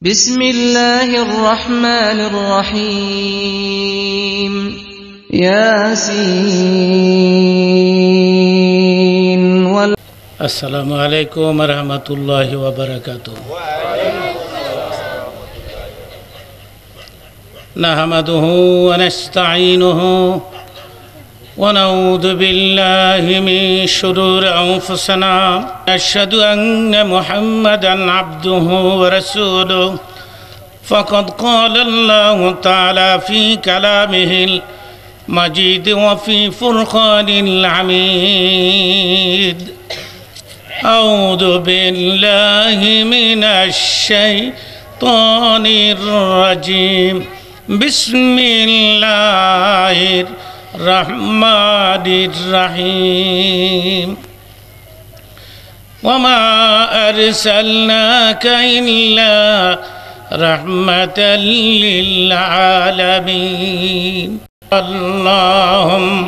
بسم الله الرحمن الرحيم ياسين السلام عليكم ورحمة الله وبركاته. نحمده ونستعينه ونعوذ بالله من شرور أنفسنا نشهد أن محمدا عبده ورسوله فقد قال الله تعالى في كلامه المجيد وفي فرقان الحميد. أعوذ بالله من الشيطان الرجيم. بسم الله الرحمن الرحيم. وما أرسلناك إلا رحمة للعالمين. اللهم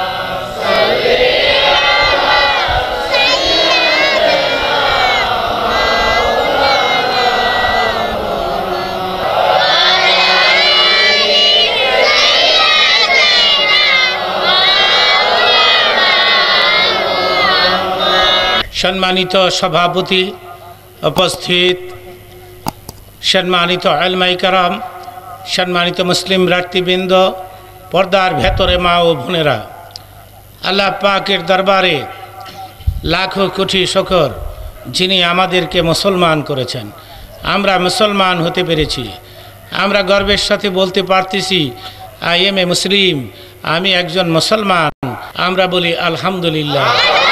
সম্মানিত সভাপতি, উপস্থিত সম্মানিত উলামায়ে কেরাম, সম্মানিত মুসলিম ভ্রাতৃবৃন্দ, পর্দার ভেতরে মা ও বোনেরা, আল্লাহ পাকের দরবারে লাখো কোটি শুকর যিনি আমাদেরকে মুসলমান করেছেন। আমরা মুসলমান হতে পেরেছি। আমরা গর্বের সাথে বলতে পারতেছি আই এম এ মুসলিম, আমি একজন মুসলমান। আমরা বলি আলহামদুলিল্লাহ।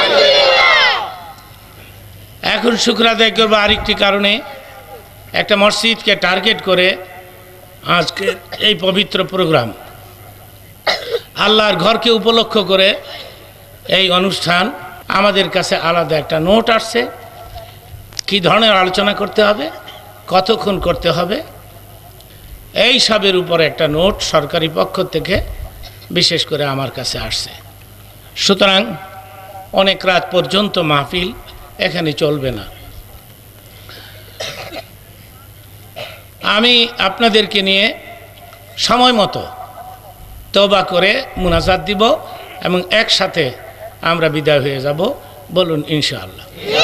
এখন শুকর আদায় করবো আরেকটি কারণে, একটা মসজিদকে টার্গেট করে আজকে এই পবিত্র প্রোগ্রাম, আল্লাহর ঘরকে উপলক্ষ করে এই অনুষ্ঠান। আমাদের কাছে আলাদা একটা নোট আসছে, কী ধরনের আলোচনা করতে হবে, কতক্ষণ করতে হবে, এই সবের উপরে একটা নোট সরকারি পক্ষ থেকে বিশেষ করে আমার কাছে আসছে। সুতরাং অনেক রাত পর্যন্ত মাহফিল এখানে চলবে না। আমি আপনাদেরকে নিয়ে সময় মতো তওবা করে মুনাজাত দিব এবং একসাথে আমরা বিদায় হয়ে যাব। বলুন ইনশাআল্লাহ।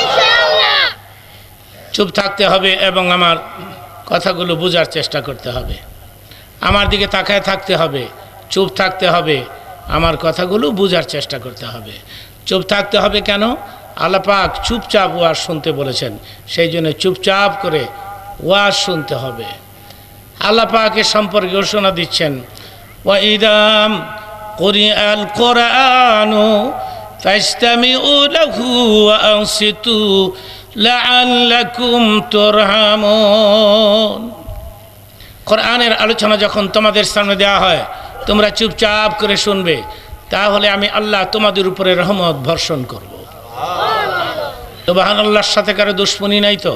চুপ থাকতে হবে এবং আমার কথাগুলো বোঝার চেষ্টা করতে হবে। আমার দিকে তাকায় থাকতে হবে, চুপ থাকতে হবে, আমার কথাগুলো বোঝার চেষ্টা করতে হবে। চুপ থাকতে হবে কেন? আল্লাহ পাক চুপচাপ ওয়াজ শুনতে বলেছেন, সেই জন্য চুপচাপ করে ওয়াজ শুনতে হবে। আল্লাহ পাকের সম্পর্কে ঘোষণা দিচ্ছেন, ওয়াইদা কুরিআল কুরআনু ফাসতামিউ লাহু ওয়া আনসিতু লাআল্লাকুম তুরহামুন। কোরআনের আলোচনা যখন তোমাদের সামনে দেওয়া হয়, তোমরা চুপচাপ করে শুনবে, তাহলে আমি আল্লাহ তোমাদের উপরে রহমত বর্ষণ করব। সুবহানাল্লাহর সাথে কারো দুশ্মনী নাই তো?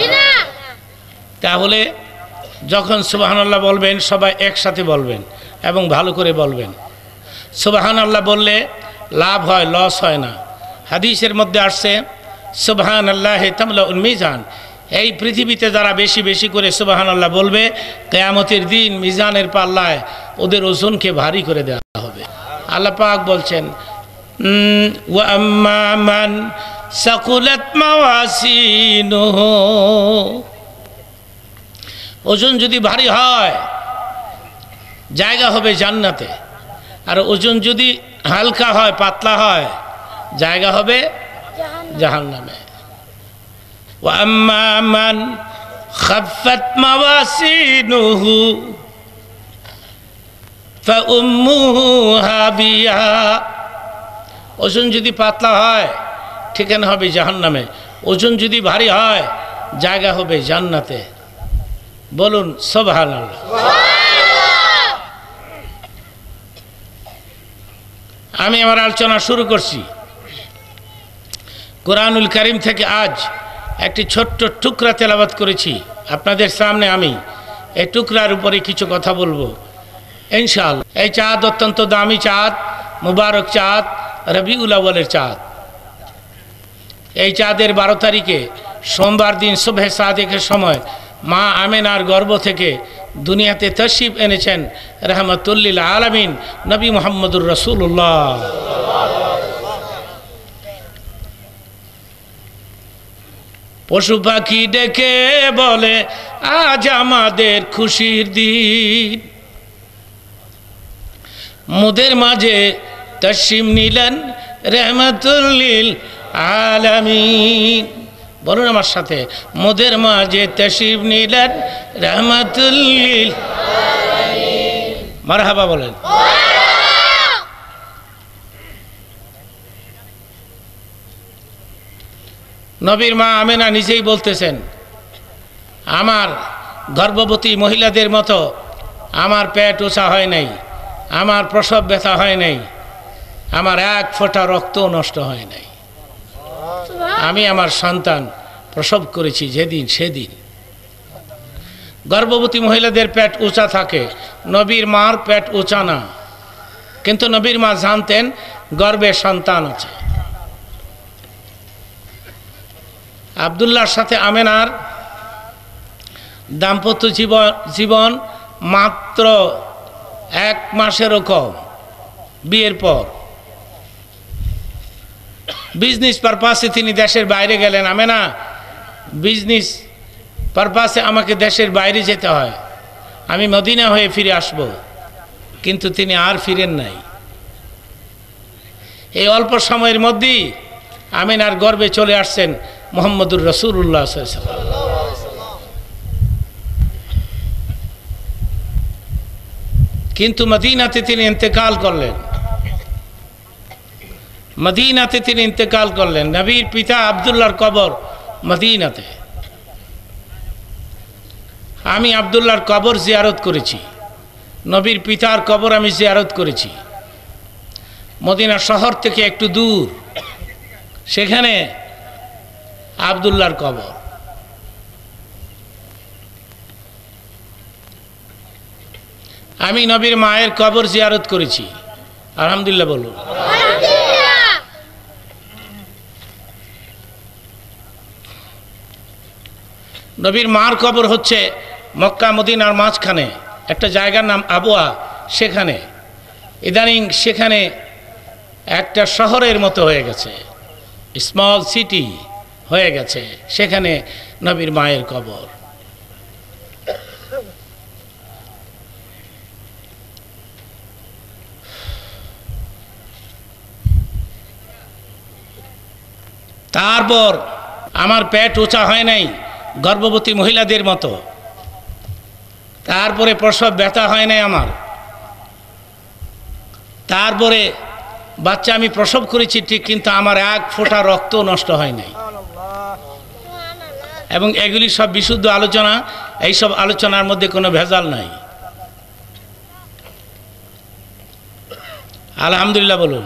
তাহলে যখন সুবহানাল্লাহ বলবেন সবাই একসাথে বলবেন এবং ভালো করে বলবেন। সুবহানাল্লাহ বললে লাভ হয়, লস হয় না। হাদিসের মধ্যে আসছে সুবহানাল্লাহি তামলাউল মিজান। এই পৃথিবীতে যারা বেশি বেশি করে সুবহানাল্লাহ বলবে, কিয়ামতের দিন মিজানের পাল্লায় ওদের ওজনকে ভারী করে দেওয়া হবে। আল্লাহ পাক বলছেন, ওয়া আম্মা মান সাকুলাত মাওয়াসিনুহু, ওজন যদি ভারী হয় জায়গা হবে জান্নাতে, আর ওজন যদি হালকা হয়, পাতলা হয়, জায়গা হবে জাহান্নামে। ওয়া আম্মা মান খাফফাত মাওয়াসিনুহু ফা উম্মুহু হাবিয়া, ওজন যদি পাতলা হয় ঠিকানা হবে জাহান্নামে, ওজন যদি ভারী হয় জায়গা হবে জান্নাতে। বলুন সুবহানাল্লাহ। আমি আমার আলোচনা শুরু করছি কোরআনুল কারীম থেকে। আজ একটি ছোট্ট টুকরা তেলাওয়াত করেছি আপনাদের সামনে। আমি এই টুকরার উপরে কিছু কথা বলবো ইনশাআল্লাহ। এই চাঁদ অত্যন্ত দামি চাঁদ, মুবারক চাঁদ, রবিউল আউয়ালের চাঁদ। এই চাঁদের 12 তারিখে সোমবার দিন সুবহে সাদেকের সময় মা আমেনার গর্ভ থেকে দুনিয়াতে তশরিফ এনেছেন রহমতুল্লিল আলামিন নবী মুহাম্মদুর রাসূলুল্লাহ। পশু পাখি ডেকে বলে আজ আমাদের খুশির দিন, মোদের মাঝে তশরিফ নিলেন রহমতুল্লিল আলামিন। বলুন আমার সাথে, মোদের মাঝে তশরিফ নিলেন রহমতুল্লিল আলামিন। মারহাবা বলেন। নবীর মা আমেনা নিজেই বলতেছেন, আমার গর্ভবতী মহিলাদের মতো আমার পেট উঁচা হয় নাই, আমার প্রসব ব্যথা হয় নাই, আমার এক ফোঁটা রক্ত নষ্ট হয় নাই। আমি আমার সন্তান প্রসব করেছি যেদিন সেদিন। গর্ভবতী মহিলাদের পেট উঁচা থাকে, নবীর মার পেট উঁচা না, কিন্তু নবীর মা জানতেন গর্ভে সন্তান আছে। আব্দুল্লাহর সাথে আমেনার দাম্পত্য জীবন মাত্র 1 মাসেরও কম। বিয়ের পর বিজনেস পারপাসে তিনি দেশের বাইরে গেলেন। আমেনা, বিজনেস পারপাসে আমাকে দেশের বাইরে যেতে হয়, আমি মদিনা হয়ে ফিরে আসব, কিন্তু তিনি আর ফিরেন নাই। এই অল্প সময়ের মধ্যেই আমেনার গর্ভে চলে আসছেন মুহাম্মদুর রাসূলুল্লাহ সাল্লাল্লাহু আলাইহি ওয়াসাল্লাম। কিন্তু মদিনাতে তিনি ইন্তেকাল করলেন। মদিনাতে তিনি ইন্তেকাল করলেন। নবীর পিতা আব্দুল্লাহর কবর মদিনাতে। আমি আব্দুল্লাহর কবর জিয়ারত করেছি, নবীর পিতার কবর আমি জিয়ারত করেছি। মদিনা শহর থেকে একটু দূর, সেখানে আব্দুল্লাহর কবর। আমি নবীর মায়ের কবর জিয়ারত করেছি। আলহামদুলিল্লাহ বলুন। নবীর মার কবর হচ্ছে মক্কা মদিনার মাঝখানে একটা জায়গার নাম আবওয়া, সেখানে ইদানিং সেখানে একটা শহরের মতো হয়ে গেছে, স্মল সিটি হয়ে গেছে, সেখানে নবীর মায়ের কবর। তারপর আমার পেট উঁচা হয় নাই গর্ভবতী মহিলাদের মতো, তারপরে প্রসব ব্যথা হয় নাই আমার, তারপরে বাচ্চা আমি প্রসব করেছি ঠিক, কিন্তু আমার এক ফোঁটা রক্ত নষ্ট হয় নাই। এবং এগুলি সব বিশুদ্ধ আলোচনা, এইসব আলোচনার মধ্যে কোনো ভেজাল নাই। আলহামদুলিল্লাহ বলুন।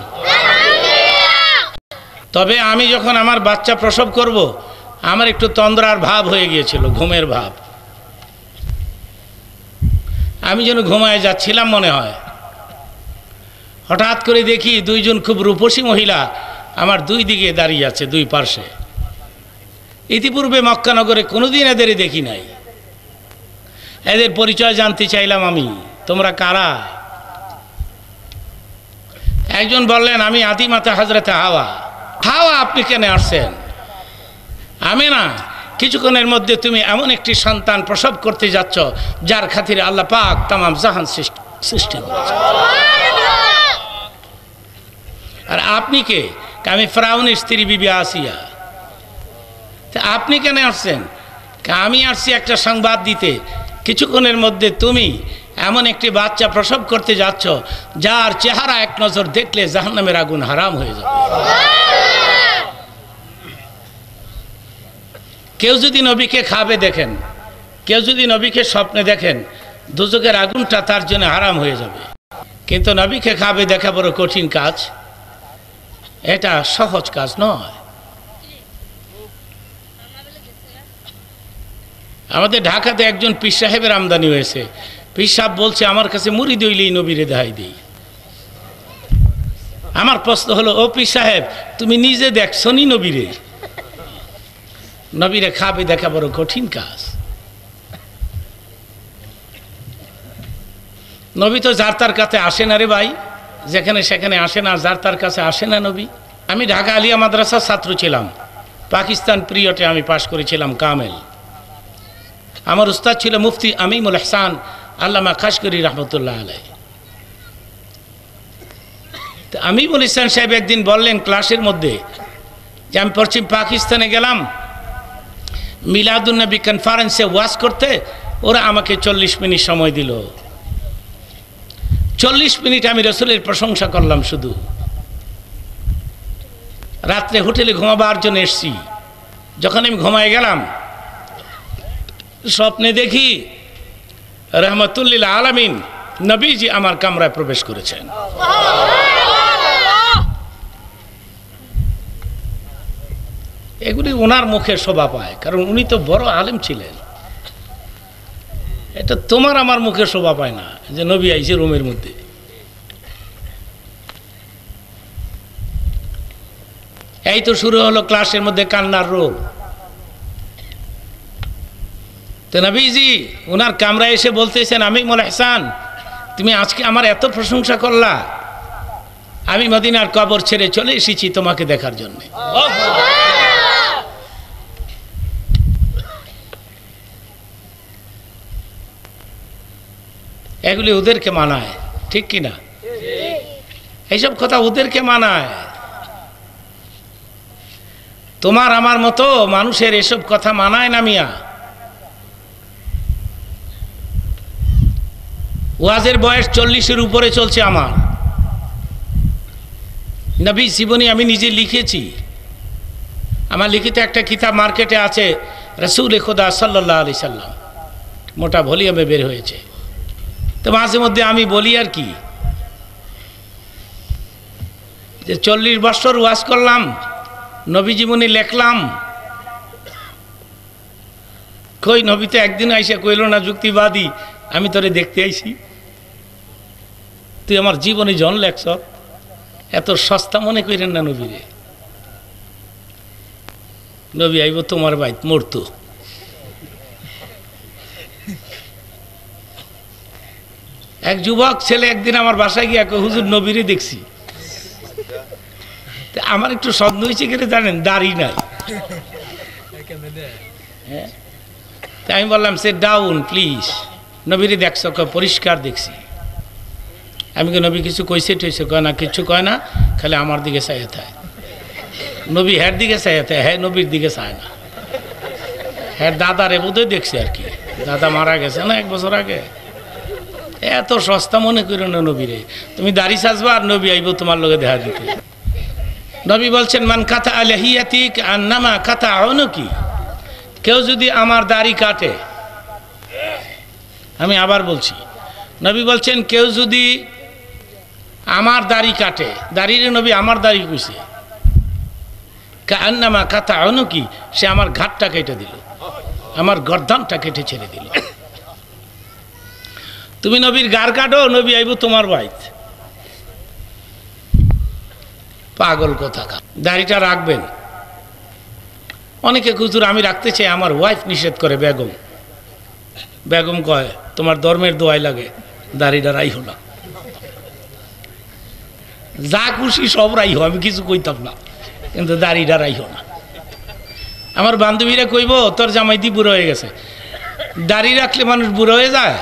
তবে আমি যখন আমার বাচ্চা প্রসব করব, আমার একটু তন্দ্রার ভাব হয়ে গিয়েছিল, ঘুমের ভাব। আমি যেন ঘুমায় যাচ্ছিলাম মনে হয়। হঠাৎ করে দেখি 2 জন খুব রূপসী মহিলা আমার 2 দিকে দাঁড়িয়ে আছে, 2 পার্শ্বে। ইতিপূর্বে মক্কানগরে কোনোদিন এদের দেখি নাই। এদের পরিচয় জানতে চাইলাম আমি, তোমরা কারা? একজন বললেন, আমি আতিমাতা হযরতে হাওয়া। হাওয়া, আপনি কেন আসছেন? আমি না, কিছুক্ষণের মধ্যে তুমি এমন একটি সন্তান প্রসব করতে যাচ্ছ যার খাতিরে আল্লাহ পাক তামাম জাহান সৃষ্টি করেছেন। আর আপনি কে? আমি ফেরাউনের স্ত্রী বিবি আসিয়া। তা আপনি কেন আসছেন? আমি আসছি একটা সংবাদ দিতে, কিছুক্ষণের মধ্যে তুমি এমন একটি বাচ্চা প্রসব করতে যাচ্ছ যার চেহারা এক নজর দেখলে জাহান্নামের আগুন হারাম হয়ে যাবে। কেউ যদি নবীকে খাবে দেখেন, কেউ যদি নবীকে স্বপ্নে দেখেন, দুজকের আগুনটা তার জন্য হারাম হয়ে যাবে। কিন্তু নবীকে খাবে দেখা বড় কঠিন কাজ, এটা সহজ কাজ নয়। আমাদের ঢাকাতে একজন পীর সাহেবের আমদানি হয়েছে। পীর সাহেব বলছে, আমার কাছে মুড়ি দইলেই নবীরে দেখাই দিই। আমার প্রশ্ন হলো, ও পীর সাহেব, তুমি নিজে দেখছো নি নবীরে? নবীরে খাবে দেখা বড় কঠিন কাজ। নবী তো যার তার কাছে আসে না রে ভাই, যেখানে সেখানে আসে না, যার তার কাছে আসে না নবী। আমি ঢাকা আলিয়া মাদ্রাসার ছাত্র ছিলাম, পাকিস্তান পিরিয়ডে আমি পাশ করেছিলাম কামেল। আমার উস্তাদ ছিল মুফতি আমিমুল ইহসান আল্লামা খাশকরি রহমতুল্লাহ আলাই। আমিমুল ইহসান সাহেব একদিন বললেন ক্লাসের মধ্যে যে আমি পশ্চিম পাকিস্তানে গেলাম মিলাদুন্নবী কনফারেন্সে ওয়াজ করতে, ওরা আমাকে 40 মিনিট সময় দিল। 40 মিনিট আমি রসুলের প্রশংসা করলাম শুধু। রাত্রে হোটেলে ঘুমাবার জন্য এসছি, যখন আমি ঘুমায় গেলাম স্বপ্নে দেখি রহমতুল্লিল আলামিন নবীজি আমার কামরায় প্রবেশ করেছেন। এগুলি ওনার মুখে শোভা পায়, কারণ উনি তো বড় আলেম ছিলেন। এটা তোমার আমার মুখে শোভা পায় না যে নবী আইছে রুমের মধ্যে। এই তো শুরু হলো ক্লাসের মধ্যে কান্নার রোল। তো নবীজি ওনার কামরায় এসে বলতেছেন, আমিমুল ইহসান তুমি আজকে আমার এত প্রশংসা করলা, আমি মদিনার কবর ছেড়ে চলে এসেছি তোমাকে দেখার জন্য। এগুলি ওদেরকে মানায়, ঠিক কিনা? এইসব কথা ওদেরকে মানায়। তোমার আমার মতো মানুষের এসব কথা মানায় না মিয়া। ওয়াজের বয়স 40-এর উপরে চলছে আমার। নবী জীবনী আমি নিজে লিখেছি, আমার লিখিত একটা কিতাব মার্কেটে আছে, রসুল খোদা সাল্লাল্লাহু আলাইহি সাল্লাম, মোটা ভলিউমে বের হয়েছে। তো মাঝে মধ্যে আমি বলি আর কি যে 40 বছর ওয়াজ করলাম, নবী জীবনী লেখলাম, কই নবী তো একদিন আইসা কইল না যুক্তিবাদী আমি তোরে দেখতে আইছি, তুই আমার জীবনী জন লেখছ। এত সস্তা মনে করেন না নবীরে। নবী আইব তোমার বাইত মরতো। এক যুবক ছেলে একদিন আমার বাসায় গিয়ে হুজুর নবীরে দেখছি। আমার একটু সন্দেহ হয়েছে কেন জানেন, দাড়ি নাই। হ্যাঁ, আমি বললাম সে ডাউন প্লিজ, নবীরে দেখছ? পরিষ্কার দেখছি। আমি কি নবী কিছু কইছে টইছে? কয় না, কিছু কয় না, খালি আমার দিকে চাইয়ে থাকে। নবী হ্যার দিকে চাইয়ে থাকে, হ্যাঁ নবীর দিকে চায় না। হ্যাঁ দাদারে বোধহয় দেখছে আর কি, দাদা মারা গেছে না 1 বছর আগে। এত সস্তা মনে করো না নবীরে। তুমি দাড়ি সাজবা আর নবী আইব তোমার লগে দেখা দিতে। নবী বলছেন মান কাতা আলাহিয়াতিক আন্নামা কাতা আউনুকি, কেউ যদি আমার দাড়ি কাটে, আমি আবার বলছি, নবী বলছেন কেউ যদি আমার দাড়ি কাটে, দাড়িরে নবী আমার দাড়ি কইছে, কান্নামা কাতা আউনুকি, সে আমার ঘাটটা কেটে দিল, আমার গর্দানটা কেটে ছেড়ে দিল। তুমি নবীর গার কাটো, নবী আইব তোমার বাইত। পাগল কোথাকার। দাড়িটা রাখবেন। অনেকে হুজুর আমি রাখতে চাই, আমার ওয়াইফ নিষেধ করে। বেগম বেগম কয় তোমার ধর্মের দোয়াই লাগে, দাড়িটা রাইহো না। যা খুশি সব রাইহো, আমি কিছু কইতাম না, কিন্তু দাড়িটা রাইহো না। আমার বান্ধবীরা কইব তোর জামাই দি বুড়ো হয়ে গেছে। দাড়ি রাখলে মানুষ বুড়ো হয়ে যায়?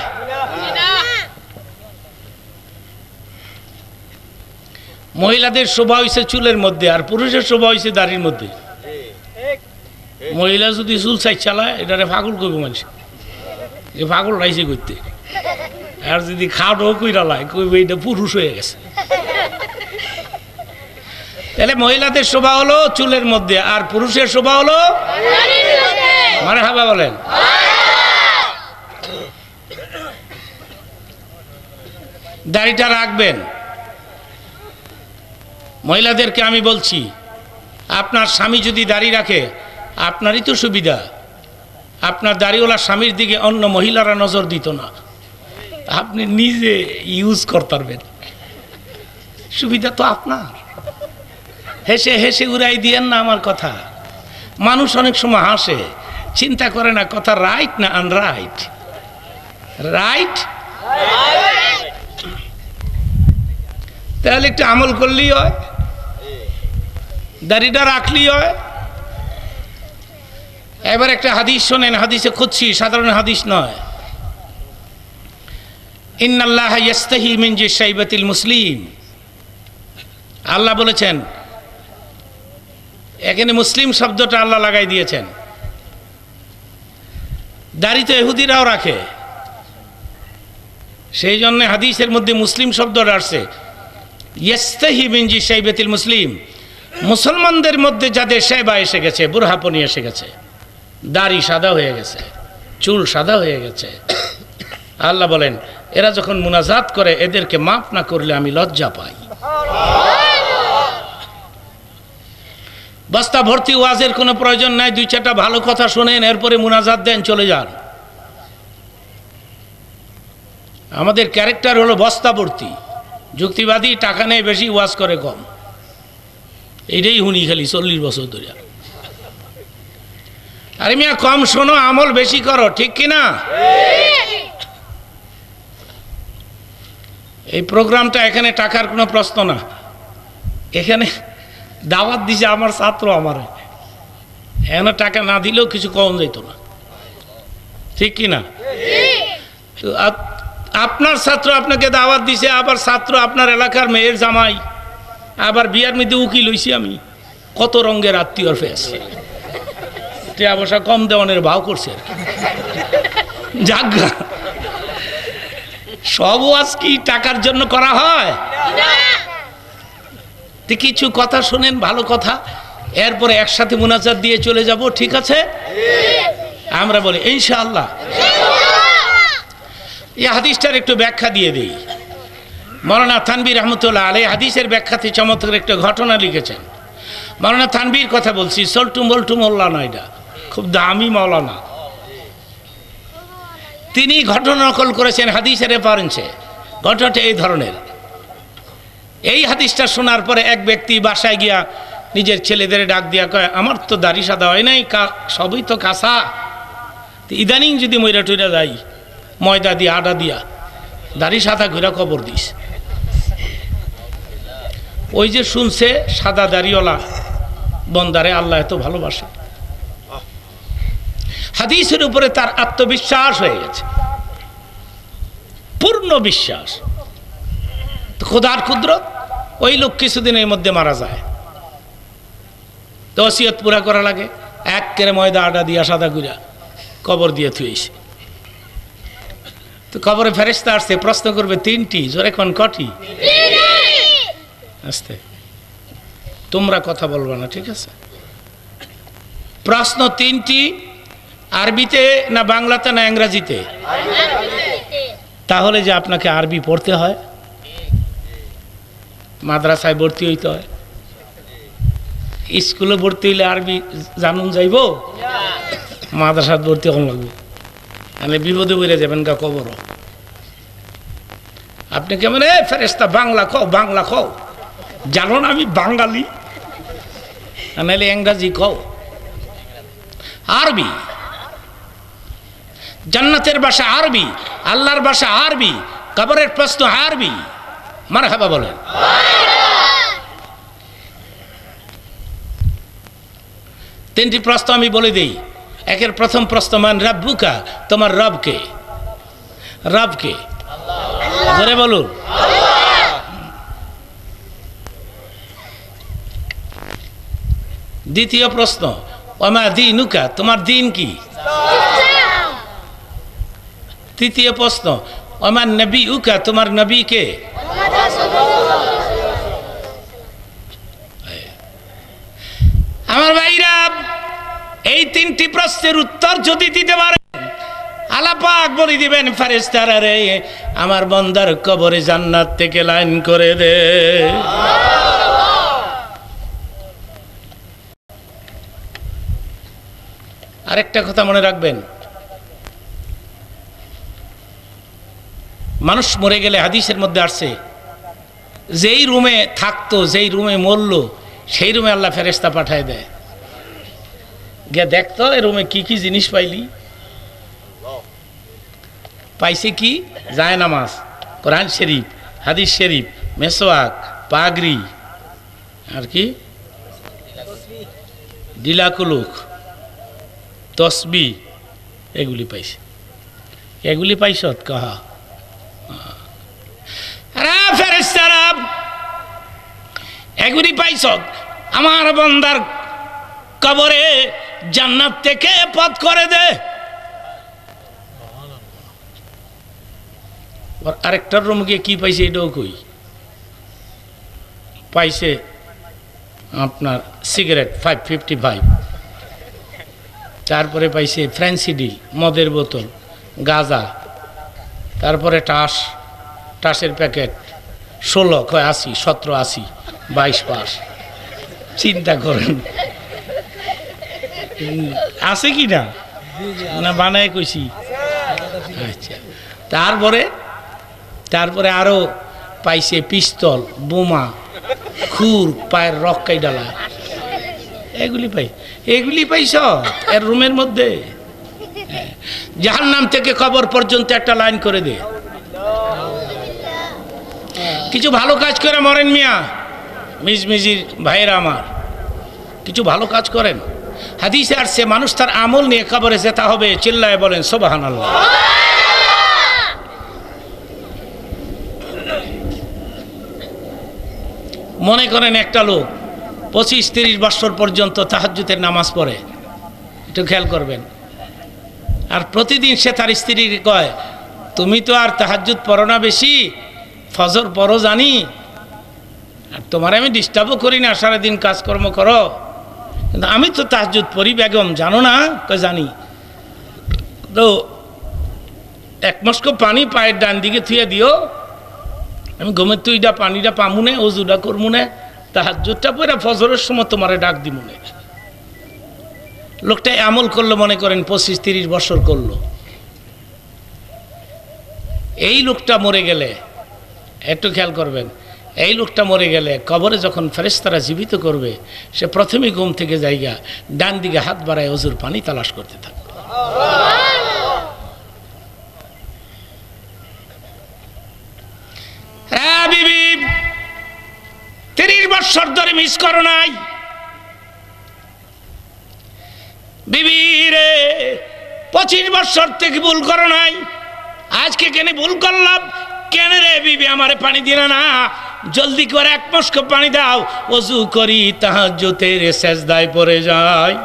মহিলাদের শোভা হয়েছে চুলের মধ্যে, আর পুরুষের শোভা হয়েছে দাড়ির মধ্যে। মহিলা যদি চুল সাইজ চালায়, এটারে পাগল কইব মানুষ, এ পাগল রাইছে করতে। আর যদি খাটো কইরা লাই, কইব এটা পুরুষ হয়ে গেছে। তাহলে মহিলাদের শোভা হলো চুলের মধ্যে, আর পুরুষের শোভা হলো মারহাবা বলেন। দাড়িটা রাখবেন। মহিলাদেরকে আমি বলছি, আপনার স্বামী যদি দাড়ি রাখে আপনারই তো সুবিধা। আপনার দাড়িওয়ালা স্বামীর দিকে অন্য মহিলারা নজর দিত না, আপনি নিজে ইউজ করতে পারবেন। সুবিধা তো আপনার। হেসে হেসে উড়াই দিয়েন না আমার কথা। মানুষ অনেক সময় হাসে, চিন্তা করে না কথা রাইট না আনরাইট। রাইট তাহলে একটু আমল করলেই হয়, দাড়িটা রাখলেই হয়। এবার একটা হাদিস শোনেন, হাদিসে খুঁজছি, সাধারণ হাদিস নয়। ইন্নাল্লাহা ইয়াস্তাহি মিন শাইবাতিল মুসলিম, আল্লাহ বলেছেন, এখানে মুসলিম শব্দটা আল্লাহ লাগাই দিয়েছেন। দাড়ি তো ইহুদিরাও রাখে, সেই জন্য হাদিসের মধ্যে মুসলিম শব্দটা আসছে। ইয়াস্তাহি মিন শাইবাতিল মুসলিম, মুসলমানদের মধ্যে যাদের শাইবা এসে গেছে, বুরহাপনি এসে গেছে, দাড়ি সাদা হয়ে গেছে, চুল সাদা হয়ে গেছে, আল্লাহ বলেন এরা যখন মুনাজাত করে এদেরকে মাফ না করলে আমি লজ্জা পাই। বস্তা ভর্তি ওয়াজের কোনো প্রয়োজন নাই, দুই চারটা ভালো কথা শোনেন, এরপরে মুনাজাত দেন, চলে যান। আমাদের ক্যারেক্টার হলো বস্তা ভর্তি, যুক্তিবাদী, টাকা নেই বেশি, ওয়াজ করে কম, এইটাই হুনি খালি 40 বছর ধরে। আরে মিয়া কম শোনো, আমল বেশি করো, ঠিক কিনা? এই প্রোগ্রামটা এখানে টাকার কোনো প্রশ্ন না, এখানে দাওয়াত দিছে আমার ছাত্র, আমার এখানে টাকা না দিলেও কিছু কম যেত না, ঠিক কিনা? তো আপনার ছাত্র আপনাকে দাওয়াত দিছে, আবার ছাত্র আপনার এলাকার মেয়ের জামাই, আবার বিয়ার মধ্যে উকিল হইছি আমি, কত রঙের আত্মীয়র ফেস, অবশ্য কম দেওয়ানের ভাও করছে আর কি। জাগা সব ওয়াজ কি টাকার জন্য করা হয়? কিছু কথা শুনেন, ভালো কথা, এরপরে একসাথে মুনাজাত দিয়ে চলে যাব, ঠিক আছে? আমরা বলি ইনশাআল্লাহ। এই হাদিসটার একটু ব্যাখ্যা দিয়ে দিই। মাওলানা থানভীর রহমতুল্লাহ আলাইহি হাদিসের ব্যাখ্যাতে চমৎকার একটা ঘটনা লিখেছেন। মাওলানা থানভীর কথা বলছি, সল্টু মল্টু মোল্লা না, এটা খুব দামি মাওলানা। তিনি ঘটনা নকল করেছেন হাদিসের রেফারেন্সে। ঘটনাটা এই ধরনের, এই হাদিসটা শোনার পরে এক ব্যক্তি বাসায় গিয়া নিজের ছেলেদের ডাক দিয়া কয়, আমার তো দাড়ি সাদা হয় নাই, সবই তো কাঁচা, ইদানিং যদি ময়রা টইরা যাই ময়দা দিয়া আটা দিয়া দাড়ি সাদা ঘুরা কবর দিস। ওই যে শুনছে সাদা দাড়িওয়ালা বন্দারে আল্লাহ এত ভালোবাসে, হাদিসের উপরে তার আত্মবিশ্বাস হয়ে গেছে, পূর্ণ বিশ্বাস। খোদার কুদরত, ওই লোক কিছুদিনের মধ্যে মারা যায়, তো ওসিয়ত পুরা করা লাগে, এক কেরে ময়দা আটা দিয়া সাদা গুড়া কবর দিয়ে থুয়েছে। তো কবরে ফেরেশতা আসছে, প্রশ্ন করবে 3টি, জোরে কোন কটি? আস্তে, তোমরা কথা বলবা না, ঠিক আছে? প্রশ্ন 3টি, আরবিতে না বাংলাতে না ইংরেজিতে? তাহলে যে আপনাকে আরবি পড়তে হয়, মাদ্রাসায় ভর্তি হইতে হয়, স্কুলে ভর্তি হইলে আরবি জানুন যাইব, মাদ্রাসায় ভর্তি হন লাগবে, মানে বিপদে বেড়ে যাবেন গা কবর। আপনি কেমন ফেরেশতা বাংলা কও, বাংলা কও, জানো না আমি বাঙালি, নাহলে ইংরাজি কও। আরবি, জান্নাতের ভাষা আরবি, আল্লাহর ভাষা আরবি, কবরের প্রশ্ন আরবি। মারহাবা বলেন। 3টি প্রশ্ন আমি বলে দিই। একের প্রথম প্রশ্ন, মান রাব্বুকা, তোমার রব কে? রব কে? জোরে বলুন। দ্বিতীয় প্রশ্ন, ওমা দীনুকা, তোমার দিন কি? তৃতীয় প্রশ্ন, ওমা নবিউকা, তোমার নবী কে? আমার ভাইরা, এই 3টি প্রশ্নের উত্তর যদি দিতে পারে, আল্লাহ পাক বলে দিবেন ফেরেশতারা রে, আমার বান্দার কবরে জান্নাত থেকে লাইন করে দে। আরেকটা কথা মনে রাখবেন, মানুষ মরে গেলে হাদিসের মধ্যে আসছে, যেই রুমে থাকতো, যেই রুমে মরলো, সেই রুমে আল্লাহ ফেরেশতা পাঠায় দেয়, গিয়ে দেখতো এই রুমে কি কি জিনিস পাইলি। পাইছে কি? জায়নামাজ, কোরআন শরীফ, হাদিস শরীফ, মেসওয়াক, পাগড়ি, আর কি ডিলাকুলুক, তসবি, এগুলি পাইছে। এগুলি পাইছত কাহা? আরে ফেরেশতারা এগুলি পাইছত আমার বান্দার কবরে জান্নাত থেকে পথ করে দে। আরেকটার রুম গিয়ে কি পাইছে এটাও কই পাইছে আপনার সিগারেট 555, তারপরে পাইছে ফ্রেন্সিডিল মদের বোতল, গাঁজা, তারপরে টাসের প্যাকেট 16 কয় 80, 17 80, 22 পাস। চিন্তা করেন আছে কি না, না বানায় কইছি? আচ্ছা, তারপরে আরো পাইছে পিস্তল, বোমা, খুর, পায়ের রক্কাই ডালা, এগুলি পাইছ এর রুমের মধ্যে। জাহান্নাম থেকে কবর পর্যন্ত একটা লাইন করে দে। কিছু ভালো কাজ করে মরেন মিয়া, মিজমিজির ভাইরা আমার, কিছু ভালো কাজ করেন। হাদিসে আসছে মানুষ তার আমল নিয়ে কবরে যেতে হবে। চিল্লায় বলেন সুবহানাল্লাহ। মনে করেন একটা লোক 25-30 বছর পর্যন্ত তাহাজ্জুদের নামাজ পড়ে, একটু খেয়াল করবেন, আর প্রতিদিন সে তার স্ত্রীকে কয় তুমি তো আর তাহাজ্জুদ পড়ো না বেশি, ফজর পড়ো জানি, আর তোমার আমি ডিস্টার্বও করি না, সারাদিন কাজকর্ম করো, কিন্তু আমি তো তাহাজ্জুদ পড়ি বেগম, জানো না? কয় জানি। তো এক মস্ক পানি পায়ের ডান দিকে থুয়ে দিও, আমি ঘুমের তুইটা পানিটা পামুনে, ওজুটা করমুনে, তাহাজ্জুদটা পড়ে ফজরের সময় তোমারে ডাক দিমুনে। লোকটা আমল করলো, মনে করেন 25-30 বছর করলো। এই লোকটা মরে গেলে, একটু খেয়াল করবেন, এই লোকটা মরে গেলে কবরে যখন ফেরেশতারা জীবিত করবে, সে প্রথমেই ঘুম থেকে জায়গা ডান দিকে হাত বাড়ায় ওজুর পানি তালাশ করতে থাকবে। হ্যাঁ বিবি, 30 বছর ধরে মিস করো নাই, বিবি রে 25 বছর থেকে ভুল করো নাই, আজকে কেন ভুল করলাম? কেন রে বিবি আমারে পানি দিলে না? জলদি করে এক মস্ক পানি দাও, ওযু করি, তাহাজ্জুদের সেজদায় পড়ে যাই।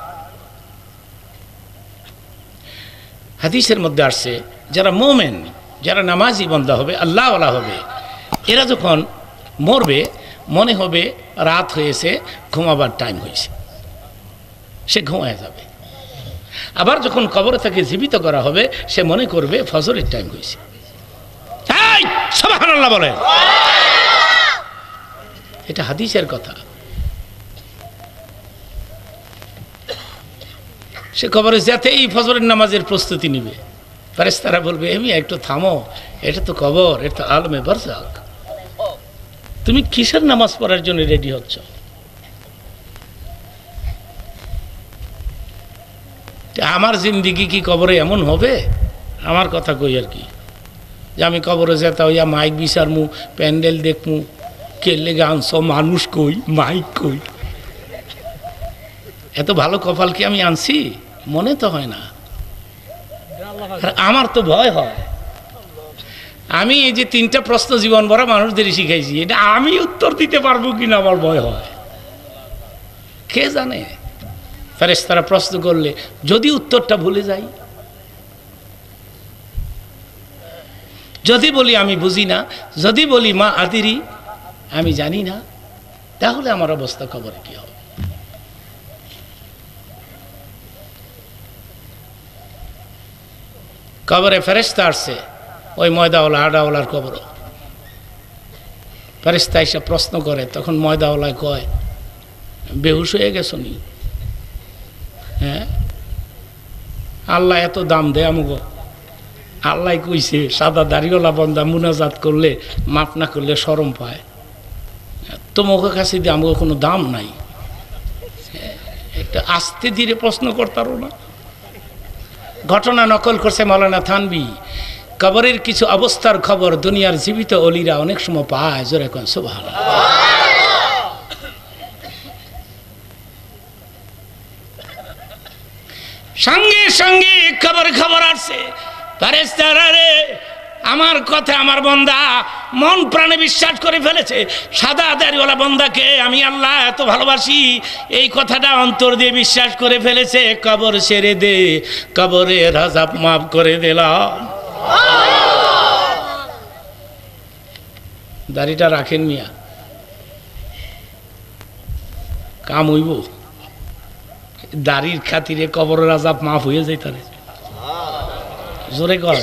হাদিসের মধ্যে আসছে যারা মুমিন, যারা নামাজি বান্দা হবে, আল্লাহওয়ালা হবে, এরা যখন মরবে মনে হবে রাত হয়েছে, ঘুমাবার টাইম হয়েছে, সে ঘুমায় যাবে। আবার যখন কবরে তাকে জীবিত করা হবে, সে মনে করবে ফজরের টাইম হয়েছে। সুবহানাল্লাহ বলেন, এটা হাদিসের কথা। সে কবরে যেতেই ফজরের নামাজের প্রস্তুতি নিবে। ফেরেশতারা বলবে এমি একটু থামো, এটা তো কবর, এটা তো আলমে বারজাক, তুমি কিসের নামাজ পড়ার জন্য রেডি হচ্ছ? আমার জিন্দিগি কি কবরে এমন হবে? আমার কথা কই আর কি, যে আমি কবরে যেতে হইয়া মাইক বিচারমু, প্যান্ডেল দেখমু, কেলে গান, সব মানুষ কই, মাইক কই। এত ভালো কপাল কি আমি আনছি? মনে তো হয় না। আমার তো ভয় হয়। আমি এই যে 3টা প্রশ্ন জীবন ভরা মানুষদের শিখাইছি, এটা আমি উত্তর দিতে পারবো কিনা আমার ভয় হয়। কে জানে? ফেরেশতারা প্রশ্ন করলে যদি উত্তরটা ভুলে যাই, যদি বলি আমি বুঝি না, যদি বলি মা আদিরি আমি জানি না, তাহলে আমার অবস্থা কবরে কি হবে? কবরে ফেরেশতা আসছে, ওই ময়দাওয়ালা আডাওয়ালার কবর। ফেরেশতা এসে প্রশ্ন করে, তখন ময়দাওয়ালায় কয় বেহুশ হয়ে গেছ নি? হ্যাঁ, আল্লাহ এত দাম দেয় আমগো, আল্লাহ কইছে সাদা দাড়িওয়ালা বন্দা মুনাজাত করলে, মাপ না করলে শরম পায়, তোমাকে কাছে দিয়ে আমাকে কোনো দাম নাই। একটা আস্তে ধীরে প্রশ্ন করতারও না। ঘটনা নকল করছে মাওলানা থানভী। কবরের কিছু অবস্থার খবর দুনিয়ার জীবিত অলিরা অনেক সময় পায়, জোরে কোন সুবহানাল্লাহ। সঙ্গে সঙ্গে খবর আসছে, ফেরেশতারা রে, আমার কথা আমার বান্দা মন প্রাণে বিশ্বাস করে ফেলেছে, সাদা দাড়িওয়ালা বান্দাকে আমি আল্লাহ এত ভালোবাসি, এই কথাটা অন্তর দিয়ে বিশ্বাস করে ফেলেছে, কবর ছেড়ে দে, কবরের আযাব মাফ করে দিলাম। দাড়িটা রাখেন মিয়া, কাম হইব, দাড়ির খাতিরে কবরের আযাব মাফ হয়ে যাইতারে, জোরে কর।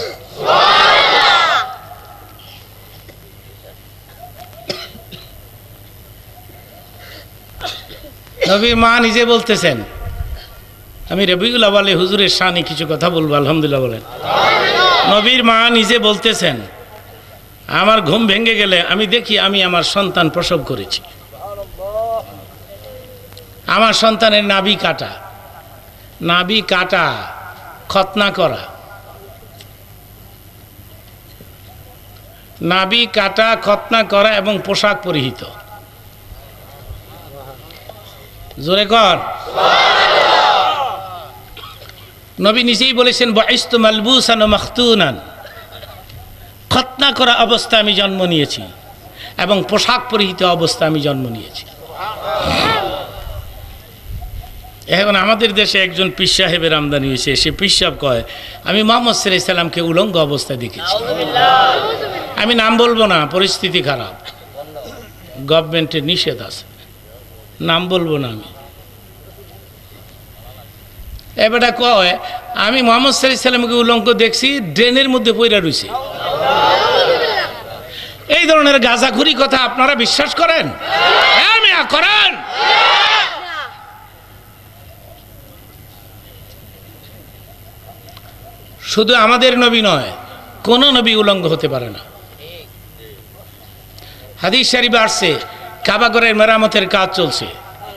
নবীর মা নিজে বলতেছেন, আমি রবিউল আউয়ালে হুজুরের শানে কিছু কথা বলবো, আলহামদুলিল্লাহ বলেন। নবীর মা নিজে বলতেছেন, আমার ঘুম ভেঙে গেলে আমি দেখি আমি আমার সন্তান প্রসব করেছি, আমার সন্তানের নাভি কাটা, খতনা করা, নাভি কাটা, খতনা করা এবং পোশাক পরিহিত, জোরে কর। নবী নিজেই বলেছেন, বুইসতু মালবুসান ওয়া মাখতুনান, খতনা করা অবস্থায় আমি জন্ম নিয়েছি এবং পোশাক পরিহিত অবস্থায় আমি জন্ম নিয়েছি। এখন আমাদের দেশে একজন পীর সাহেবের আমদানি হয়েছে, সে পীর সাহেব কয়, আমি মুহাম্মদ সাল্লাল্লাহু আলাইহি সাল্লামকে উলঙ্গ অবস্থায় দেখেছি। আমি নাম বলবো না, পরিস্থিতি খারাপ, গভর্নমেন্টের নিষেধ আছে, নাম বলবো না। আমি এবারটা কয়, আমি মুহাম্মদ সাল্লাল্লাহু আলাইহি সাল্লামকে উলঙ্গ দেখছি, ড্রেনের মধ্যে পইরা রইছে। এই ধরনের গাঁজাখুরি কথা আপনারা বিশ্বাস করেন? হ্যাঁ মিয়া করেন। শুধু আমাদের নবী নয়, কোন নবী উলঙ্গ হতে পারে না। হাদিস শরীফে আসছে, কাবা ঘরের মেরামতের কাজ চলছে,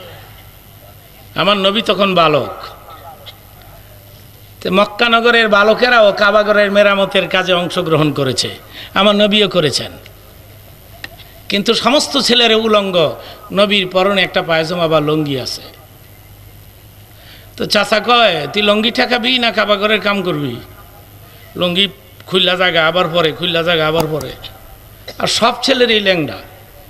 আমার নবী তখন বালক, মক্কা নগরের বালকেরাও কাবা ঘরের মেরামতের কাজে অংশগ্রহণ করেছে, আমার নবীও করেছেন, কিন্তু সমস্ত ছেলেরা উলঙ্গ, নবীর পরনে একটা পায়জামা বা লুঙ্গি আছে। তো চাচা কয়, তুই লুঙ্গি ঠেকাবি না কাবা ঘরের কাম করবি? লুঙ্গি খুললা জায়গা আবার পরে, খুললা জায়গা আবার পরে, আর সব ছেলেরই ল্যাংড়া।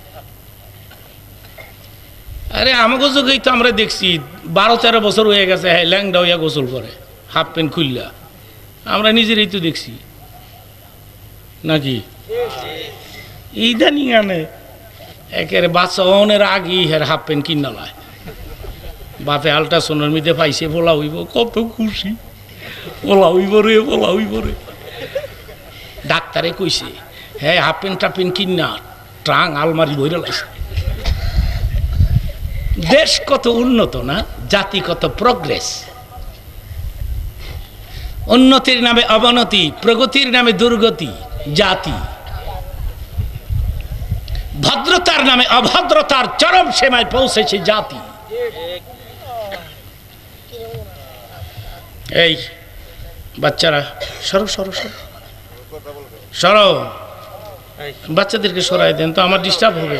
আরে আমাকে যুগেই তো আমরা দেখছি 12-13 বছর হয়ে গেছে, হ্যাঁ ল্যাংড়া হইয়া গোসল করে, হাফ প্যান্ট খুললা, আমরা নিজেরই তো দেখছি নাকি। ইদানিং আনে একেবারে বাচ্চা অনের আগেই হের হাফ প্যান্ট কিনা লয়, বাপে আল্ট্রাসাউন্ডের মধ্যে পাইছে, বলা হইব কত খুশি, বলা হইব রে। ডাক্তারে কইছে, হ্যাঁ হাফ প্যান্ট টাফ প্যান্ট কিনা ট্রাং আলমারি বইরে লাইছে। দেশ কত উন্নত না, জাতি কত প্রগ্রেস। উন্নতির নামে অবনতি, প্রগতির নামে দুর্গতি জাতি, ভদ্রতার নামে অভদ্রতার চরম সীমায় পৌঁছেছে জাতি। এই বাচ্চারা সরো সরো সরো সরো, বাচ্চাদেরকে সরাই দেন তো, আমার ডিস্টার্ব হবে।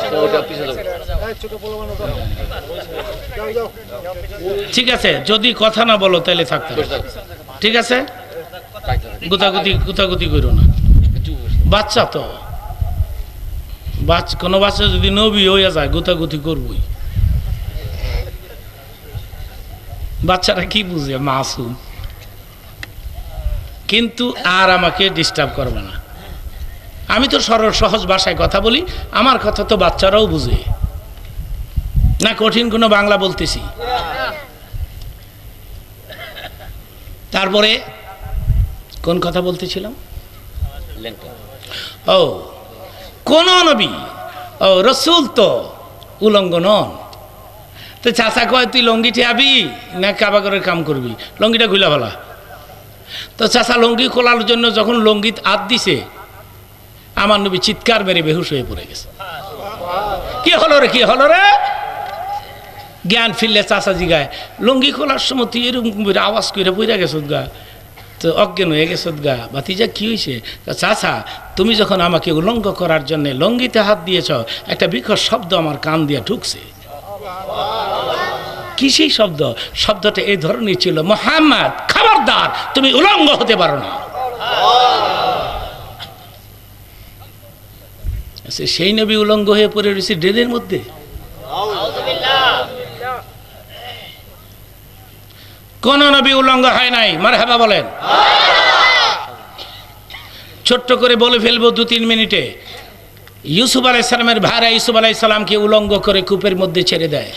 ঠিক আছে, যদি কথা না বলো তাহলে থাকতে, ঠিক আছে, গুতাগুতি করো না, বাচ্চা তো, কোনো বাচ্চা যদি নবী হইয়া যায় গুতাগুতি করবই। বাচ্চারা কি বুঝে, মাসুম। কিন্তু আর আমাকে ডিস্টার্ব করবে না, আমি তো সরল সহজ ভাষায় কথা বলি, আমার কথা তো বাচ্চারাও বুঝে না, কঠিন কোনো বাংলা বলতেছি। তারপরে কোন কথা বলতেছিলাম? ও কোন নবী, ও রসুল তো উলঙ্গ নন। তো চাচা কয়, তুই লঙ্গি ঠেয়াবি না কাবা ঘরের কাম করবি? লঙ্গিটা খুলা ফেলা। তো চাচা লঙ্গি খোলার জন্য যখন লঙ্গিত হাত দিছে, আমার নবী চিৎকার মেরে বেহুশ হয়ে পড়ে গেছে। কি হলো রে, কি হলো রে? জ্ঞান ফিরলে চাচা জিগায়, লঙ্গি খোলার সময় তুই এরকম আওয়াজ করে পড়ে গেছ গা? তো অজ্ঞান হয়ে গেছত গা। ভাতিজা কি হয়েছে? চাচা তুমি যখন আমাকে উলঙ্গ করার জন্য লঙ্গিতে হাত দিয়েছ, একটা বিকট শব্দ আমার কান দিয়ে ঢুকছে। কি সেই শব্দ? শব্দটা এই ধরনের ছিল, মুহাম্মদ খবরদার, তুমি উলঙ্গ হতে পারো না। সেই নবী উলঙ্গ হয়ে পড়ে রয়েছে ড্রেনের মধ্যে। কোন নবী উলঙ্গ হয় নাই? মারহাবা বলেন। ছোট্ট করে বলে ফেলবো 2-3 মিনিটে। ইউসুফ আলাইহিস সালামের ভাইরা ইউসুফ আলাইহিস সালামকে উলঙ্গ করে কূপের মধ্যে ছেড়ে দেয়।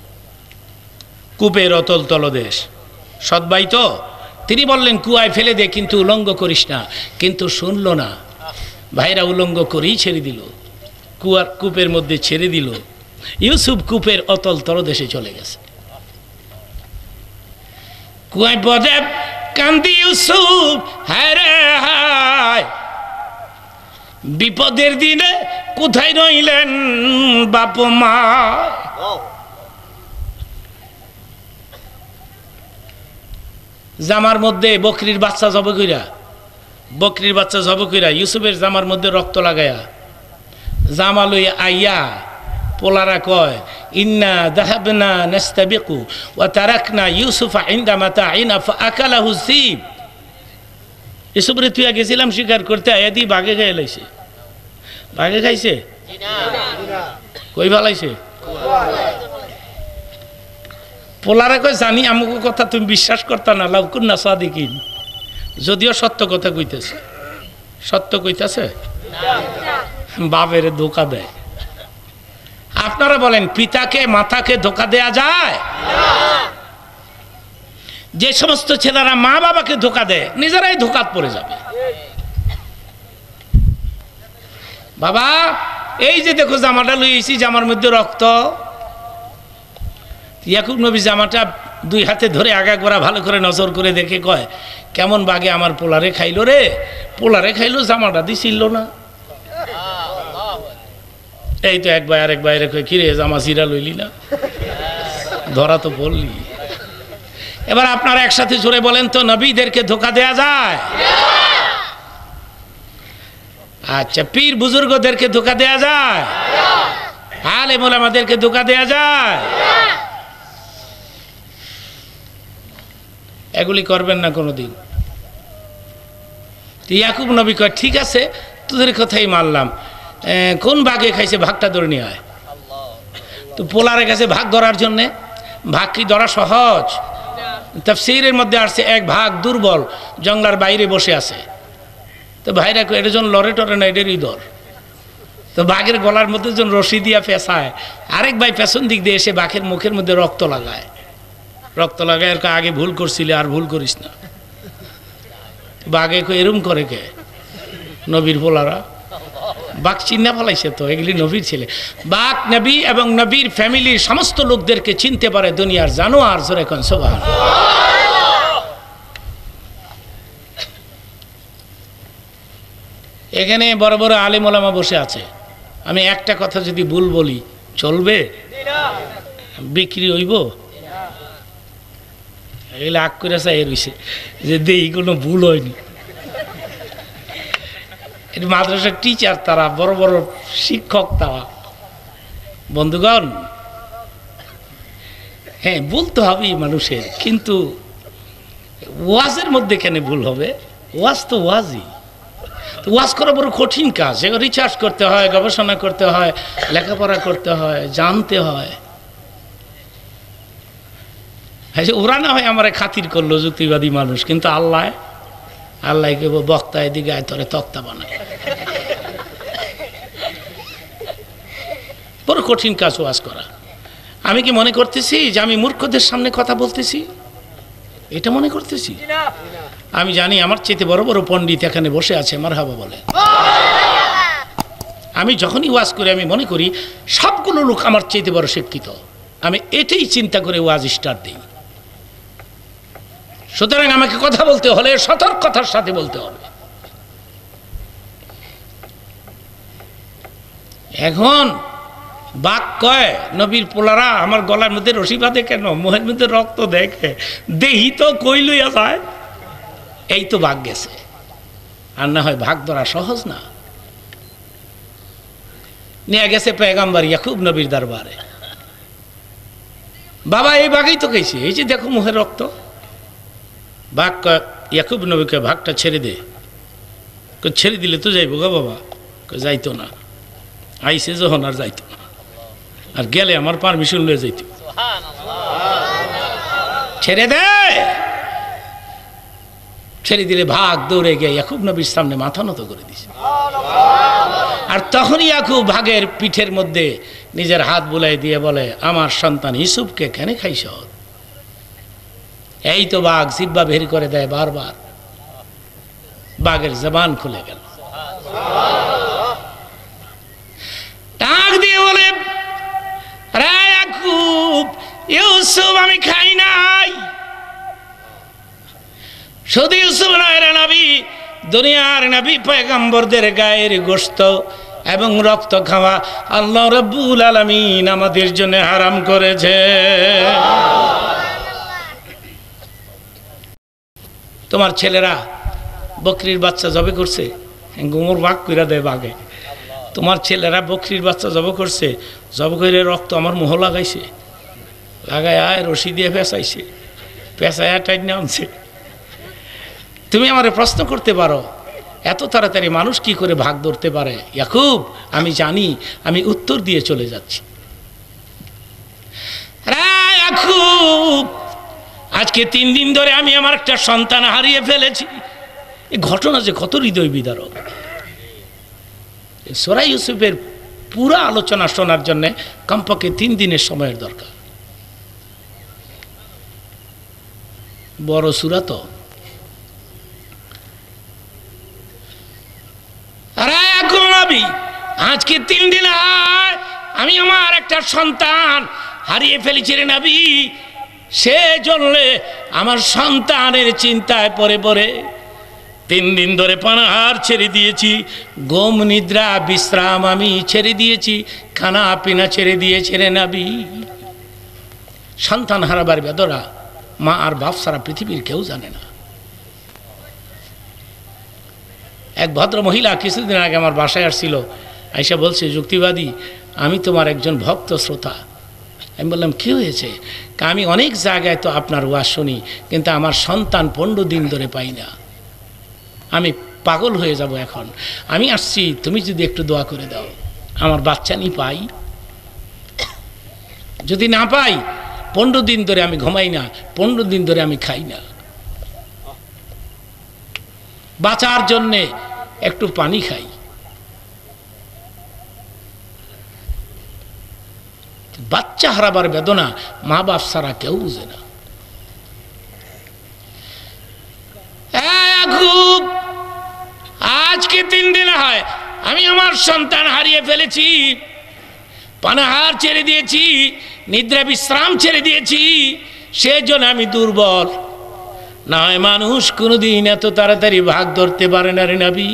কূপের অতল তলদেশ, সৎ ভাই তো, তিনি বললেন কুয়ায় ফেলে দে, কিন্তু উলঙ্গ করিস না। কিন্তু শুনল না, ভাইরা উলঙ্গ করেই ছেড়ে দিল, কূপের মধ্যে ছেড়ে দিল। ইউসুফ কূপের অতল তলদেশে চলে গেছে। কুয়ায় পদে কান্দি ইউসুফ, হায় রে হায়, বিপদের দিনে কোথায় রইলেন বাপ মা। জামার মধ্যে বকরির বাচ্চা জব কইরা ইউসুফের জামার মধ্যে রক্ত লাগায়া জামা লইয়া আইয়া পোলারা কয়, ইন্না যাহাবনা নাস্তাবিকু ওয়া তারাকনা ইউসুফা ইনদা মাতাইনা ফাআকালাহু যিব। ইউসুফরে তুই গেছিলাম শিকার করতে, আয়া দি বাঘে খেয়ে লাইছে। বাঘে খাইছে? কই ভালাইছে? পোলারা কয়, জানি আমাকে কথা তুমি বিশ্বাস করতা না, লাউ কুন্না সাদিকিন। যদিও সত্য কথা কইতেছে, সত্য কইতেছে, বাবের ধোকা দেয়। আপনারা বলেন, পিতাকে মাতাকে ধোকা দেয়া যায়? যে সমস্ত ছেলেরা মা বাবাকে ধোকা দেয়, নিজেরাই ধোকাত পড়ে যাবে। বাবা এই যে দেখো জামাটা লইছি, জামার মধ্যে রক্ত। ইয়াকুব নবী জামাটা 2 হাতে ধরে আগা গোড়া ভালো করে নজর করে দেখে কয়, কেমন বাগে আমার পোলারে খাইলো রে, পোলারে খাইলো, জামাটা দিছিল না। এই তো এক ভাই আরেক বাইরে কয়, কিরে জামা চিরা লইলি না, ধরা তো পড়লি। এবার আপনারা একসাথে জোরে বলেন তো, নবীদেরকে ধোকা দেয়া যায়? আচ্ছা, পীর বুজুর্গদেরকে ধোকা দেয়া যায়? আলেম ওলামাদেরকে ধোকা দেয়া যায়? এগুলি করবেন না কোনোদিন। ইয়াকুব নবী কয়, ঠিক আছে তোদের কথাই মানলাম, কোন ভাগে খাইছে ভাগটা ধরে নিয়ে আয়। তো পোলারের কাছে ভাগ ধরার জন্যে, ভাগ কি ধরা সহজ? তাফসীরের মধ্যে আসছে, এক ভাগ দুর্বল জঙ্গলার বাইরে বসে আছে। তো ভাইরা কয়, এটা যখন লড়ে টরে না, এটারই দর। তো বাঘের গলার মধ্যে যখন রশি দিয়া পেঁচায়, আরেক ভাই পেছন দিক দিয়ে এসে বাঘের মুখের মধ্যে রক্ত লাগায়। রক্ত লাগায় আর আগে ভুল করছিলে, আর ভুল করিস না। বাঘে কয়, এরম করে কে? নবীর পোলারা। বাঘ চিন্না ফেলাইছে তো, এগুলি নবীর ছেলে। বাঘ নবী এবং নবীর ফ্যামিলির সমস্ত লোকদেরকে চিনতে পারে দুনিয়ার জানোয়ার। জোরে কোন সুবহানাল্লাহ। এখানে বড় বড় আলেম ওলামা বসে আছে, আমি একটা কথা যদি ভুল বলি চলবে? বিক্রি হইব? এগুলো আগ করে চাই রয়েছে যে দেই, কোনো ভুল হয়নি। এটা মাদ্রাসার টিচার, তারা বড় বড় শিক্ষক, তারা। বন্ধুগণ, হ্যাঁ বলতে হবেই মানুষের, কিন্তু ওয়াজের মধ্যে কেন ভুল হবে? ওয়াজ তো ওয়াজই। তো ওয়াজ করা বড় কঠিন কাজ, এগুলো রিসার্চ করতে হয়, গবেষণা করতে হয়, লেখাপড়া করতে হয়, জানতে হয়। হ্যাঁ, ওরা না হয় আমার খাতির করলো, যুক্তিবাদী মানুষ, কিন্তু আল্লাহ কেবল বক্তা এদিকে আয় তোরে তক্তা বানায়। বড় কঠিন কাজ ওয়াজ করা। আমি কি মনে করতেছি যে আমি মূর্খদের সামনে কথা বলতেছি? এটা মনে করতেছি? আমি জানি আমার চেয়ে বড় বড় পণ্ডিত এখানে বসে আছে, মারহাবা বলে। আমি যখনই ওয়াজ করি আমি মনে করি সবগুলো লোক আমার চেয়ে বড় শিক্ষিত। আমি এটাই চিন্তা করে ওয়াজ স্টার্ট দিই। সুতরাং আমাকে কথা বলতে হলে সতর্কতার সাথে বলতে হবে। এখন বাঘ কয়, নবীর পোলারা আমার গলার মধ্যে রশি বাঁধে কেন? মুখের মধ্যে রক্ত দেখে, দেহি তো কই লইয়া যায়। এই তো ভাগ গেছে, আর না হয় ভাগ ধরা সহজ না। নিয়ে গেছে পয়গম্বর ইয়াকুব নবীর দরবারে। বাবা এই বাঘই তো খাইছে, এই যে দেখো মুখের রক্ত। বাঘ ইয়াকুব নবীকে ভাগটা ছেড়ে দে। ছেড়ে দিলে তো যাইব গো বাবা। যাইতো না, আইসে যখন আর যাইতো না, আর গেলে আমার পারমিশন লয়ে যাইত। ছেড়ে দে। ছেড়ে দিলে ভাগ দৌড়ে গিয়ে ইয়াকুব নবীর সামনে মাথা নত করে দিছে। আর তখন ইয়াকুব ভাগের পিঠের মধ্যে নিজের হাত বুলাই দিয়ে বলে, আমার সন্তান ইউসুফকে কেন খাইছ? এই তো বাঘ জিব্বা বের করে দেয় বারবার, বাঘের জবান খুলে গেল। ডাক দিয়ে বলে, রে ইয়াকুব, ইউসুফ আমি খাই নাই। শুধু ইউসুফ নয় রে নবী, দুনিয়ার নবী পয়গম্বরদের গায়ের গোশত এবং রক্ত খাওয়া আল্লাহ রাব্বুল আলামিন আমাদের জন্য হারাম করেছে। তোমার ছেলেরা বকরির বাচ্চা জবে করছে, গোমর ভাগ কইরা দেয় বাঘে। তোমার ছেলেরা বকরির বাচ্চা জবে করছে, জবে করে রক্ত আমার মোহ লাগাইছে, লাগায় রশি দিয়ে পেঁচাইছে, পেঁচায় টাইট আনছে। তুমি আমারে প্রশ্ন করতে পারো, এত তাড়াতাড়ি মানুষ কি করে ভাগ ধরতে পারে? ইয়াকুব, আমি জানি, আমি উত্তর দিয়ে চলে যাচ্ছি। ইয়াকুব, আজকে 3 দিন ধরে আমি আমার একটা সন্তান হারিয়ে ফেলেছি। এই ঘটনা যে কত হৃদয় বিদারক। সূরা ইউসুফের পুরো আলোচনা শোনার জন্য কমপক্ষে 3 দিনের সময়ের দরকার। বড় সূরা তো। আজকে 3 দিন আমি আমার একটা সন্তান হারিয়ে ফেলেছি রে নবী। সে জন্য আমার সন্তানের চিন্তায় পড়ে পড়ে 3 দিন ধরে পানাহার ছেড়ে দিয়েছি, ঘুম নিদ্রা বিশ্রাম আমি ছেড়ে দিয়েছি, খানা পিনা ছেড়ে দিয়েছি রে নবী। সন্তান হারাবার বেদনা মা আর বাপ সারা পৃথিবীর কেউ জানে না। এক ভদ্র মহিলা কিছুদিন আগে আমার বাসায় আসছিল, আইসা বলছে, যুক্তিবাদী, আমি তোমার একজন ভক্ত শ্রোতা। আমি বললাম, কী হয়েছে? আমি অনেক জায়গায় তো আপনার ওয়াজ শুনি, কিন্তু আমার সন্তান 15 দিন ধরে পাই না, আমি পাগল হয়ে যাব এখন। আমি আসছি, তুমি যদি একটু দোয়া করে দাও, আমার বাচ্চা নি পাই। যদি না পাই, 15 দিন ধরে আমি ঘুমাই না, 15 দিন ধরে আমি খাই না, বাঁচার জন্যে একটু পানি খাই। বাচ্চা হারাবার বেদনা মা বাপ ছাড়া কেউ বুঝে না। আজকে 3 দিন হয় আমি আমার সন্তান হারিয়ে ফেলেছি, পানাহার ছেড়ে দিয়েছি, নিদ্রা বিশ্রাম ছেড়ে দিয়েছি, সেজন্য আমি দুর্বল। না হয় মানুষ কোনোদিন এত তাড়াতাড়ি ভাগ ধরতে পারে না রে নবী।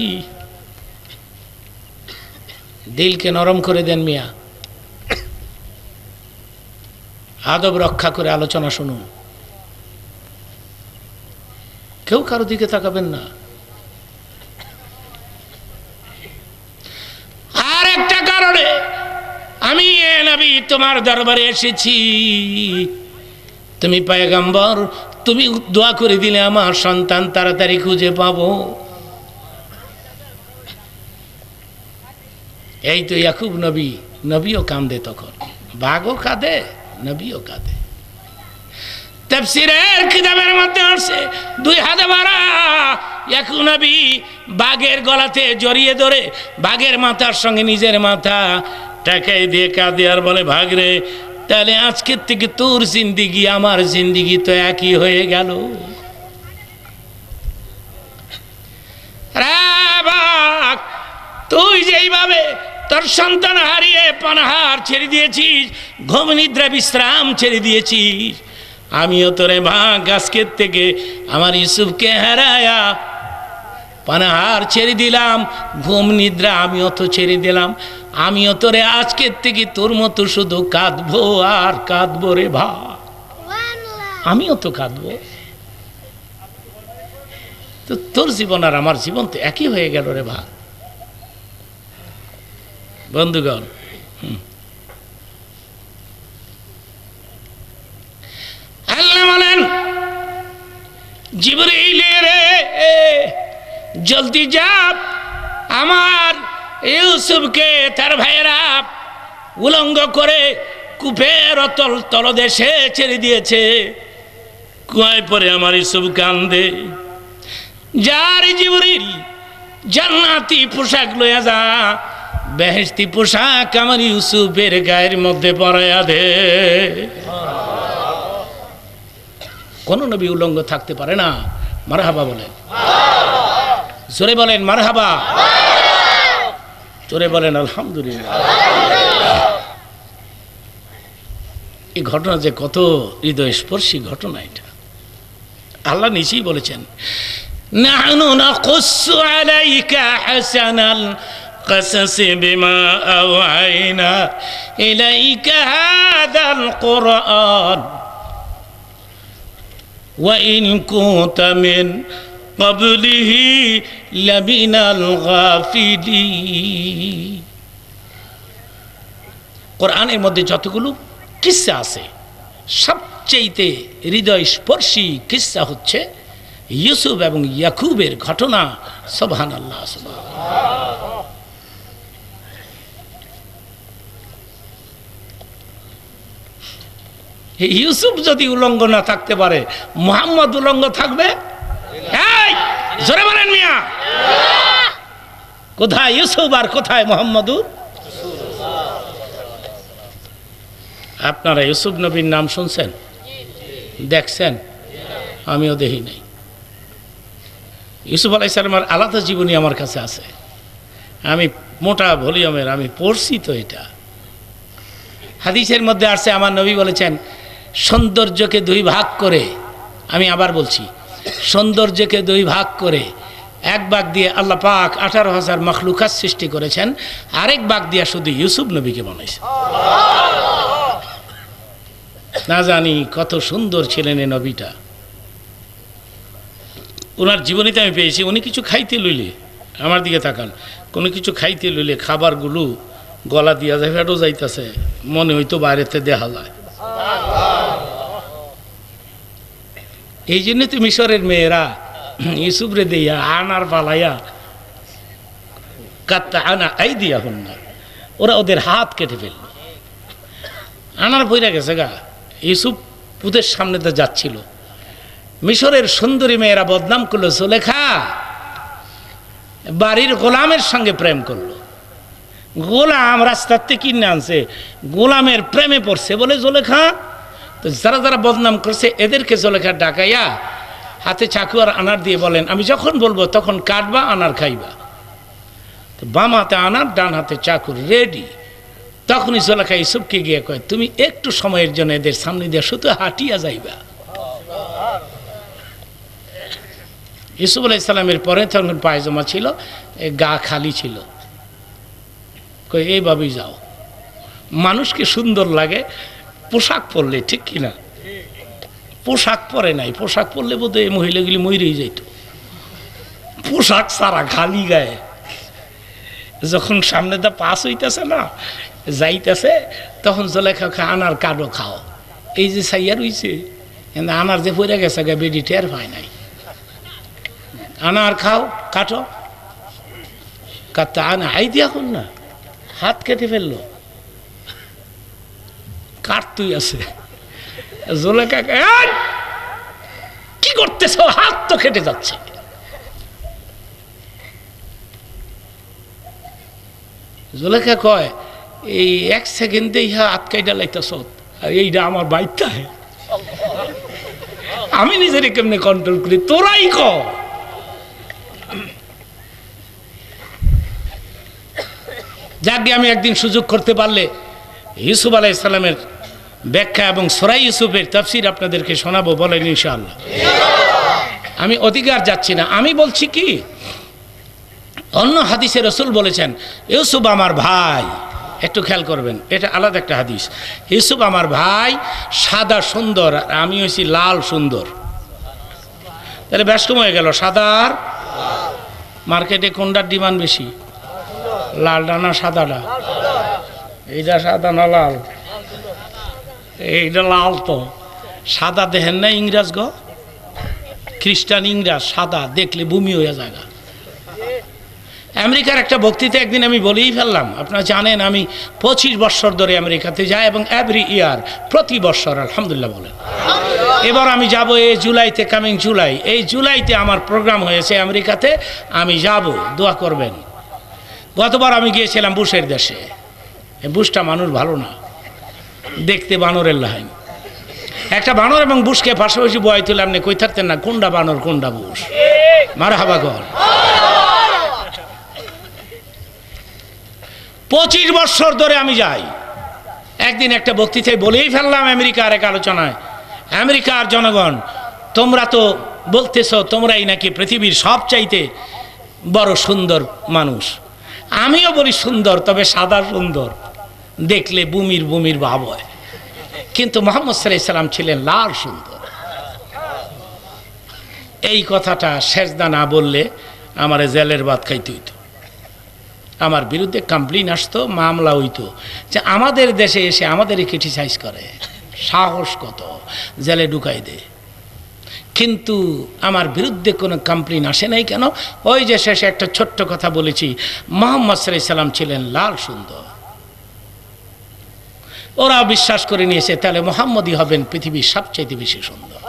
দিলকে নরম করে দেন মিয়া, আদব রক্ষা করে আলোচনা শুনুন, কেউ কারো দিকে তাকাবেন না। আর একটা কারণে আমি নবী তোমার দরবারে এসেছি। তুমি পয়গম্বর, তুমি দোয়া করে দিলে আমার সন্তান তাড়াতাড়ি খুঁজে পাবো। এই তো ইয়াকুব নবী, নবীও কাঁদে, তখন বাঘও কাঁদে, নবীও কাঁদে। তাফসীরের কিতাবের মধ্যে আছে, 2 হাতে ভরা ইয়াকুব নবী বাঘের গলাতে জড়িয়ে ধরে বাঘের মাথার সঙ্গে নিজের মাথা টাকাই দিয়ে কাঁদে আর বলে, ভাগ রে, তাহলে আজকের থেকে তোর জিন্দিগি আমার জিন্দিগি তো একই হয়ে গেল। তুই যেইভাবে তোর সন্তান হারিয়ে পানাহার ছেড়ে দিয়েছিস, ঘুম নিদ্রা বিশ্রাম ছেড়ে দিয়েছিস, আমিও তোরে ভাগ আজকের থেকে আমার ইউসুফকে হারায়া পানাহার ছেড়ে দিলাম, ঘুম নিদ্রা আমিও তো ছেড়ে দিলাম। আমিও তোরে আজকের থেকে তোর মতো শুধু কাঁদবো আর কাঁদবো রে ভাই, আমিও তো কাঁদবো। তো তোর জীবন আর আমার জীবন তো একই হয়ে গেল রে ভাই। বন্ধুগণ, আল্লাহ বলেন জিবরীল রে জলদি যা, আমার ইউসুফকে তার ভাইয়েরা উলঙ্গ করে কূপের অতল তলদেশে ছেড়ে দিয়েছে। কুয়ায় পরে আমার ইউসুফ কান্দে। যার জিবরীল জান্নাতি পোশাক লইয়া যা, বেহেশতি পোশাক আমার ইউসুফের গায়ের মধ্যে পরাইয়া দে। কোন নবী উলঙ্গ থাকতে পারে না। মারহাবা বলেন, জোরে বলেন মারহাবা, জোরে বলেন আলহামদুলিল্লাহ। এই ঘটনা যে কত হৃদয়স্পর্শী ঘটনা, এটা আল্লাহ নিজেই বলেছেন, নাহনু নাকুসসু আলাইকা হাসানাল কাসাসি বিমা আওহাইনা ইলাইকা হাদাল কুরআন ওয়া ইন কুনতা মিন ক্বাবলিহি লামিনাল গাফিলিন। কোরআনের মধ্যে যতগুলো কিসসা আছে, সবচেয়ে হৃদয়স্পর্শী কিসসা হচ্ছে ইউসুফ এবং ইয়াকুবের ঘটনা। সুবহানাল্লাহ, সুবহানাল্লাহ। ইউসুফ যদি উলঙ্গ না থাকতে পারে, মুহাম্মদ উলঙ্গ থাকবে? এই জোরে বলেন মিয়া, কোথায় ইউসুফ আর কোথায় মুহাম্মদ? আপনারা ইউসুফ নবীর নাম শুনছেন, দেখছেন? আমিও দেখি নাই। ইউসুফ আলাইহিস সালামের আলাদা জীবনী আমার কাছে আছে, আমি মোটা ভলিউমের আমি পড়ছি। তো এটা হাদিসের মধ্যে আসছে, আমার নবী বলেছেন সৌন্দর্যকে দুই ভাগ করে, আমি আবার বলছি, সৌন্দর্যকে দুই ভাগ করে এক ভাগ দিয়ে আল্লাহ পাক 18,000 মখলুকাত সৃষ্টি করেছেন, আরেক ভাগ দিয়ে শুধু ইউসুফ নবীকে বানাইছেন। না জানি কত সুন্দর ছিলেন এই নবীটা। ওনার জীবনীতে আমি পেয়েছি, উনি কিছু খাইতে লইলে, আমার দিকে তাকান, কোনো কিছু খাইতে লইলে খাবারগুলো গলা দিয়া যায়, ফেটও যাইতেছে, মনে হইতো বাইরেতে দেখা যায়। এই জন্য তো মিশরের মেয়েরা ইউসুফরে দিয়া আনার পালাইয়া কাত্তা আনা আই দিয়া হন না, ওরা ওদের হাত কেটে ফেলল। আনার বইরা গেছে গা। ইউসুফ ওদের সামনে তো যাচ্ছিল, মিশরের সুন্দরী মেয়েরা বদনাম করলো, জুলেখা বাড়ির গোলামের সঙ্গে প্রেম করলো। গোলাম রাস্তার থেকে কিনে আনছে, গোলামের প্রেমে পড়ছে বলে জুলেখা। তো যারা যারা বদনাম করছে এদেরকে জুলেখা ডাকাইয়া হাতে চাকু আর আনার দিয়ে বলেন, আমি যখন বলবো তখন কাটবা, আনার খাইবা। তো বাম হাতে আনার, ডান হাতে চাকুর রেডি। তখনই জুলেখা ইউসুফকে গিয়ে কয়, তুমি একটু সময়ের জন্য এদের সামনে দিয়ে শুধু হাঁটিয়া যাইবা। ইউসুফ আলাইহিস সালামের পরে তখন পায়জামা ছিল, গা খালি ছিল। কই এইভাবেই যাও। মানুষকে সুন্দর লাগে পোশাক পরলে, ঠিক কিনা? পোশাক পরে নাই, পোশাক পরলে বোধহয় এই মহিলাগুলি মরেই যাইত। পোশাক সারা খালি গায়ে, যখন সামনে দা পাস হইতেছে না, যাইতেছে, তখন জুলেখা আনার কাডো খাও। এই যে সাইয়া রইছে, আনার যে পড়ে গেছে গা, বেডি টের পায় নাই। আনার খাও, কাটো, কাটতে আনা আই দিয়া কর না, হাত কেটে ফেললো। কাটতুই আছে। জুলেখা কি করতেছ, হাত তো কেটে যাচ্ছে। জুলেখা কয়, এই এক সেকেন্ডে ইহা হাত কাইটা লাইতেছ, আর এইটা আমার বাইকটা, আমি নিজের কেমনে কন্ট্রোল করি, তোরাই ক। যাকে আমি একদিন সুযোগ করতে পারলে ইউসুফ আলাইহিস সালামের ব্যাখ্যা এবং সূরা ইউসুফের তাফসীর আপনাদেরকে শোনাবো, বলেন ইনশাআল্লাহ। আমি অধিকার যাচ্ছি না, আমি বলছি কি, অন্য হাদিসে রাসূল বলেছেন ইউসুফ আমার ভাই। একটু খেয়াল করবেন, এটা আলাদা একটা হাদিস। ইউসুফ আমার ভাই, সাদা সুন্দর, আর আমি হইছি লাল সুন্দর। তাহলে বেশ কম হয়ে গেল। সাদা আর মার্কেটে কোনটার ডিমান্ড বেশি? লালটা না সাদাটা? এইটা সাদা না লাল? এইটা লাল। তো সাদা দেখেন না ইংরাজ গো, খ্রিস্টান ইংরাজ সাদা দেখলে বমি হয়ে যায়। আমেরিকার একটা বক্তৃতা একদিন আমি বলেই ফেললাম, আপনারা জানেন আমি 25 বছর ধরে আমেরিকাতে যাই এবং এভরি ইয়ার, প্রতি বছর আলহামদুলিল্লাহ বলেন। এবার আমি যাব এই জুলাইতে, কামিং জুলাই, এই জুলাইতে আমার প্রোগ্রাম হয়েছে আমেরিকাতে, আমি যাব, দোয়া করবেন। গতবার আমি গিয়েছিলাম বুশের দেশে, বুশটা মানুষ ভালো না, দেখতে বানরের লাইন। একটা বানর এবং বুশকে পাশাপাশি বয় তুলে আপনি কই থাকতেন না কোনটা বানর কোনটা বুশ? মারহাবা কর। 25 বছর ধরে আমি যাই। একদিন একটা বক্তৃতায় বলেই ফেললাম আমেরিকার এক আলোচনায়, আমেরিকার জনগণ তোমরা তো বলতেছ তোমরাই নাকি পৃথিবীর সবচাইতে বড় সুন্দর মানুষ। আমিও বলি সুন্দর, তবে সাদা সুন্দর, দেখলে বুমির বুমির ভাব হয়। কিন্তু মুহাম্মদ সাল্লাল্লাহু আলাইহি সাল্লাম ছিলেন লাল সুন্দর। এই কথাটা সেজদা না বললে আমার জেলের ভাত খাইতে হইতো, আমার বিরুদ্ধে কমপ্লেন আসতো, মামলা হইতো যে আমাদের দেশে এসে আমাদেরই ক্রিটিসাইজ করে, সাহস কত, জেলে ঢুকাই দে। কিন্তু আমার বিরুদ্ধে কোনো কমপ্লেন আসে নাই কেন? ওই যে শেষে একটা ছোট্ট কথা বলেছি, মুহাম্মদ সাল্লাল্লাহু আলাইহি সাল্লাম ছিলেন লাল সুন্দর। ওরা বিশ্বাস করে নিয়েছে তাহলে মুহাম্মদই হবেন পৃথিবীর সবচেয়ে বেশি সুন্দর।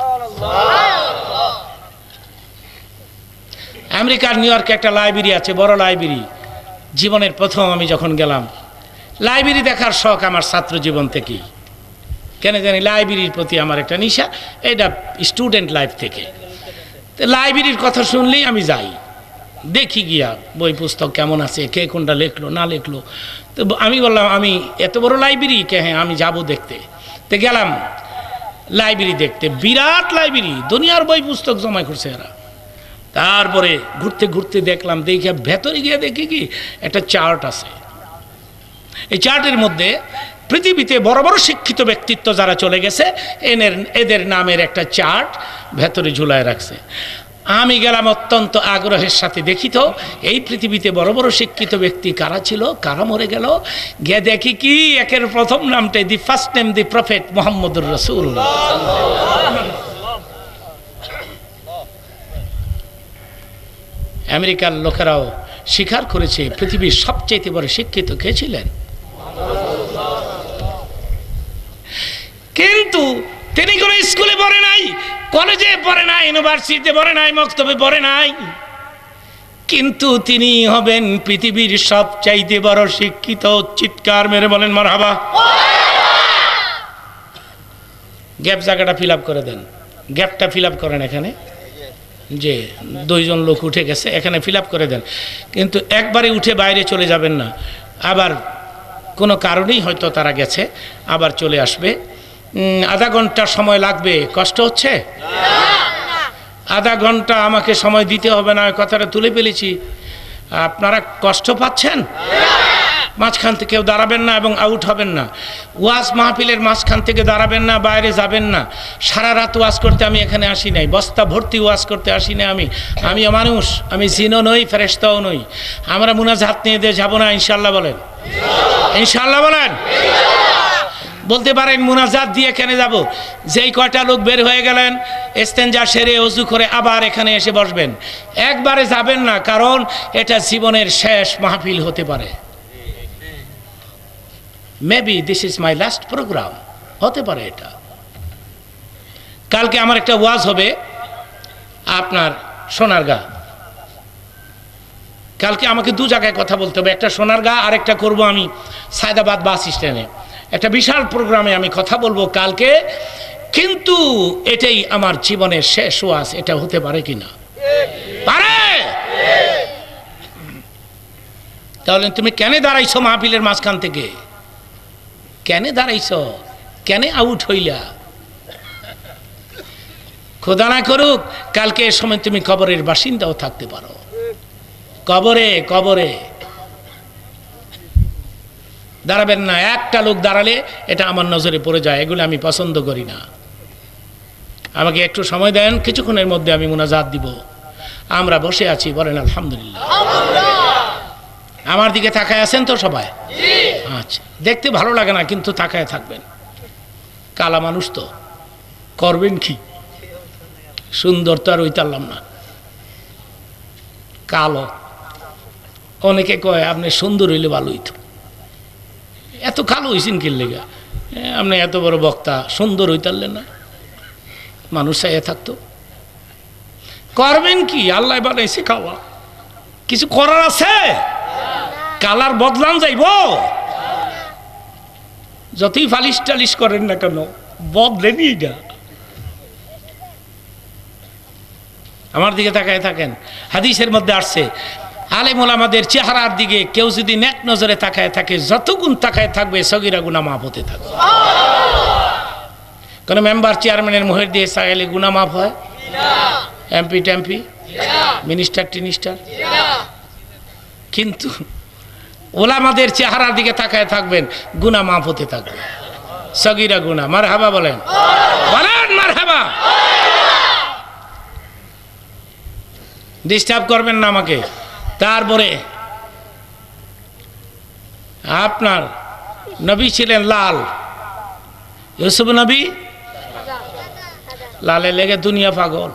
আমেরিকার নিউ ইয়র্কে একটা লাইব্রেরি আছে, বড় লাইব্রেরি। জীবনের প্রথম আমি যখন গেলাম, লাইব্রেরি দেখার শখ আমার ছাত্র জীবন থেকেই, কেন জানি লাইব্রেরির প্রতি আমার একটা নেশা, এটা স্টুডেন্ট লাইফ থেকে। তো লাইব্রেরির কথা শুনলেই আমি যাই, দেখি গিয়া বই পুস্তক কেমন আছে, কে কোনটা লেখলো না লেখলো। তো আমি বললাম আমি এত বড় লাইব্রেরি, কে হ্যাঁ আমি যাব দেখতে। তো গেলাম লাইব্রেরি দেখতে, বিরাট লাইব্রেরি, দুনিয়ার বই পুস্তক জমা করছে এরা। তারপরে ঘুরতে ঘুরতে দেখলাম, দেখে ভেতরে গিয়ে দেখি কি একটা চার্ট আছে। এই চার্টের মধ্যে পৃথিবীতে বড় বড় শিক্ষিত ব্যক্তিত্ব যারা চলে গেছে এদের নামের একটা চার্ট ভেতরে ঝুলায় রাখছে। আমি গেলাম অত্যন্ত আগ্রহের সাথে, দেখি তো এই পৃথিবীতে বড় বড় শিক্ষিত ব্যক্তি কারা ছিল, কারা মরে গেল। গিয়ে দেখি কি একের প্রথম নামটাই, the first name the prophet মুহাম্মদুর রাসূলুল্লাহ। আমেরিকার লোকেরাও স্বীকার করেছে পৃথিবীর সবচেয়ে বড় শিক্ষিত কে ছিলেন। কিন্তু তিনি কোনো স্কুলে পড়ে নাই, কলেজে পড়ে নাই, ইউনিভার্সিটিতে পড়ে নাই, মক্তবে পড়ে নাই, কিন্তু তিনি হবেন পৃথিবীর সবচাইতে বড় শিক্ষিত। চিৎকার মেরে বলেন মারহাবা। গ্যাপ জায়গাটা ফিল আপ করে দেন, গ্যাপটা ফিল আপ করেন এখানে, যে 2 জন লোক উঠে গেছে এখানে ফিল আপ করে দেন। কিন্তু একবারে উঠে বাইরে চলে যাবেন না, আবার কোনো কারণেই হয়তো তারা গেছে, আবার চলে আসবে। আধা ঘন্টা সময় লাগবে, কষ্ট হচ্ছে? আধা ঘন্টা আমাকে সময় দিতে হবে না, কথাটা তুলে ফেলেছি। আপনারা কষ্ট পাচ্ছেন? মাঝখান থেকে কেউ দাঁড়াবেন না এবং আউট হবেন না। ওয়াজ মাহফিলের মাঝখান থেকে দাঁড়াবেন না, বাইরে যাবেন না। সারা রাত ওয়াজ করতে আমি এখানে আসি নাই, বস্তা ভর্তি ওয়াজ করতে আসি না। আমিও মানুষ, আমি জিনও নই, ফেরেশতাও নই। আমরা মুনাজাত নিয়ে দিয়ে যাবো না, ইনশাল্লাহ বলেন, ইনশাল্লাহ বলেন। বলতে পারেন মুনাজাত দিয়ে কেন যাব? যেই কয়টা লোক বের হয়ে গেলেন ইস্তেঞ্জা সেরে ওযু করে আবার এখানে এসে বসবেন, একবারে যাবেন না, কারণ এটা জীবনের শেষ মাহফিল হতে পারে। Maybe this is my last program, হতে পারে এটা। কালকে আমার একটা ওয়াজ হবে আপনার সোনারগাঁ। কালকে আমাকে 2 জায়গায় কথা বলতে হবে, একটা সোনারগাঁ আর একটা করবো আমি সায়দাবাদ বাস স্ট্যান্ডে। একটা বিশাল প্রোগ্রামে আমি কথা বলবো কালকে, কিন্তু এটাই আমার জীবনের শেষ ওয়াজ। এটা হতে পারে কিনা? পারে। তাহলে তুমি কেন দাঁড়াইছো মাহফিলের মাঝখান থেকে? কেন দাঁড়াইছ? কেন আউট হইলা? খোদা না করুক কালকে এর সময় তুমি কবরের বাসিন্দাও থাকতে পারো। কবরে কবরে দাঁড়াবেন না। একটা লোক দাঁড়ালে এটা আমার নজরে পড়ে যায়, এগুলো আমি পছন্দ করি না। আমাকে একটু সময় দেন, কিছুক্ষণের মধ্যে আমি মুনাজাত দিব। আমরা বসে আছি, বলেন আলহামদুলিল্লাহ। আমার দিকে তাকায় আছেন তো সবাই? আচ্ছা, দেখতে ভালো লাগে না কিন্তু তাকায় থাকবেন। কালা মানুষ তো করবেন কি, সুন্দর তো আর ওইতারলাম না, কালো। অনেকে কয় আপনি সুন্দর হইলে ভালো হইতো, এত কালো হয়েছেন কি লেগা? আপনি এত বড় বক্তা, সুন্দর হইতারলেন না, মানুষ চাইয়া থাকতো। করবেন কি, আল্লাহ বানাইছে কালা, কিছু করার আছে? কালার বদলান যাইব, যতই ফালিশ টালিশ করেন না কেন বদলেনি এটা। আমার দিকে তাকায় থাকেন। হাদিসের মধ্যে আসছে আলেম ওলামাদের চেহারার দিকে কেউ যদি নেক নজরে তাকায় থাকে, যত গুণ তাকায় থাকবে সগীরা গুনাহ মাফ হতে থাকবে। কোন মেম্বার চেয়ারম্যানের মোহর দিয়ে চাইলে গুনাহ মাফ হয়? এমপি টেমপি, মিনিস্টার টিনিস্টার। কিন্তু ওলামাদের চেহারার দিকে তাকায় থাকবেন, গুনাহ মাফ হতে থাকবে, সগীরা গুনাহ। মারহাবা বলেন, বলেন মারহাবা। ডিস্টার্ব করবেন না আমাকে। তারপরে আপনার নবী ছিলেন লাল, ইউসুফ নবী লালে লেগে দুনিয়া পাগল।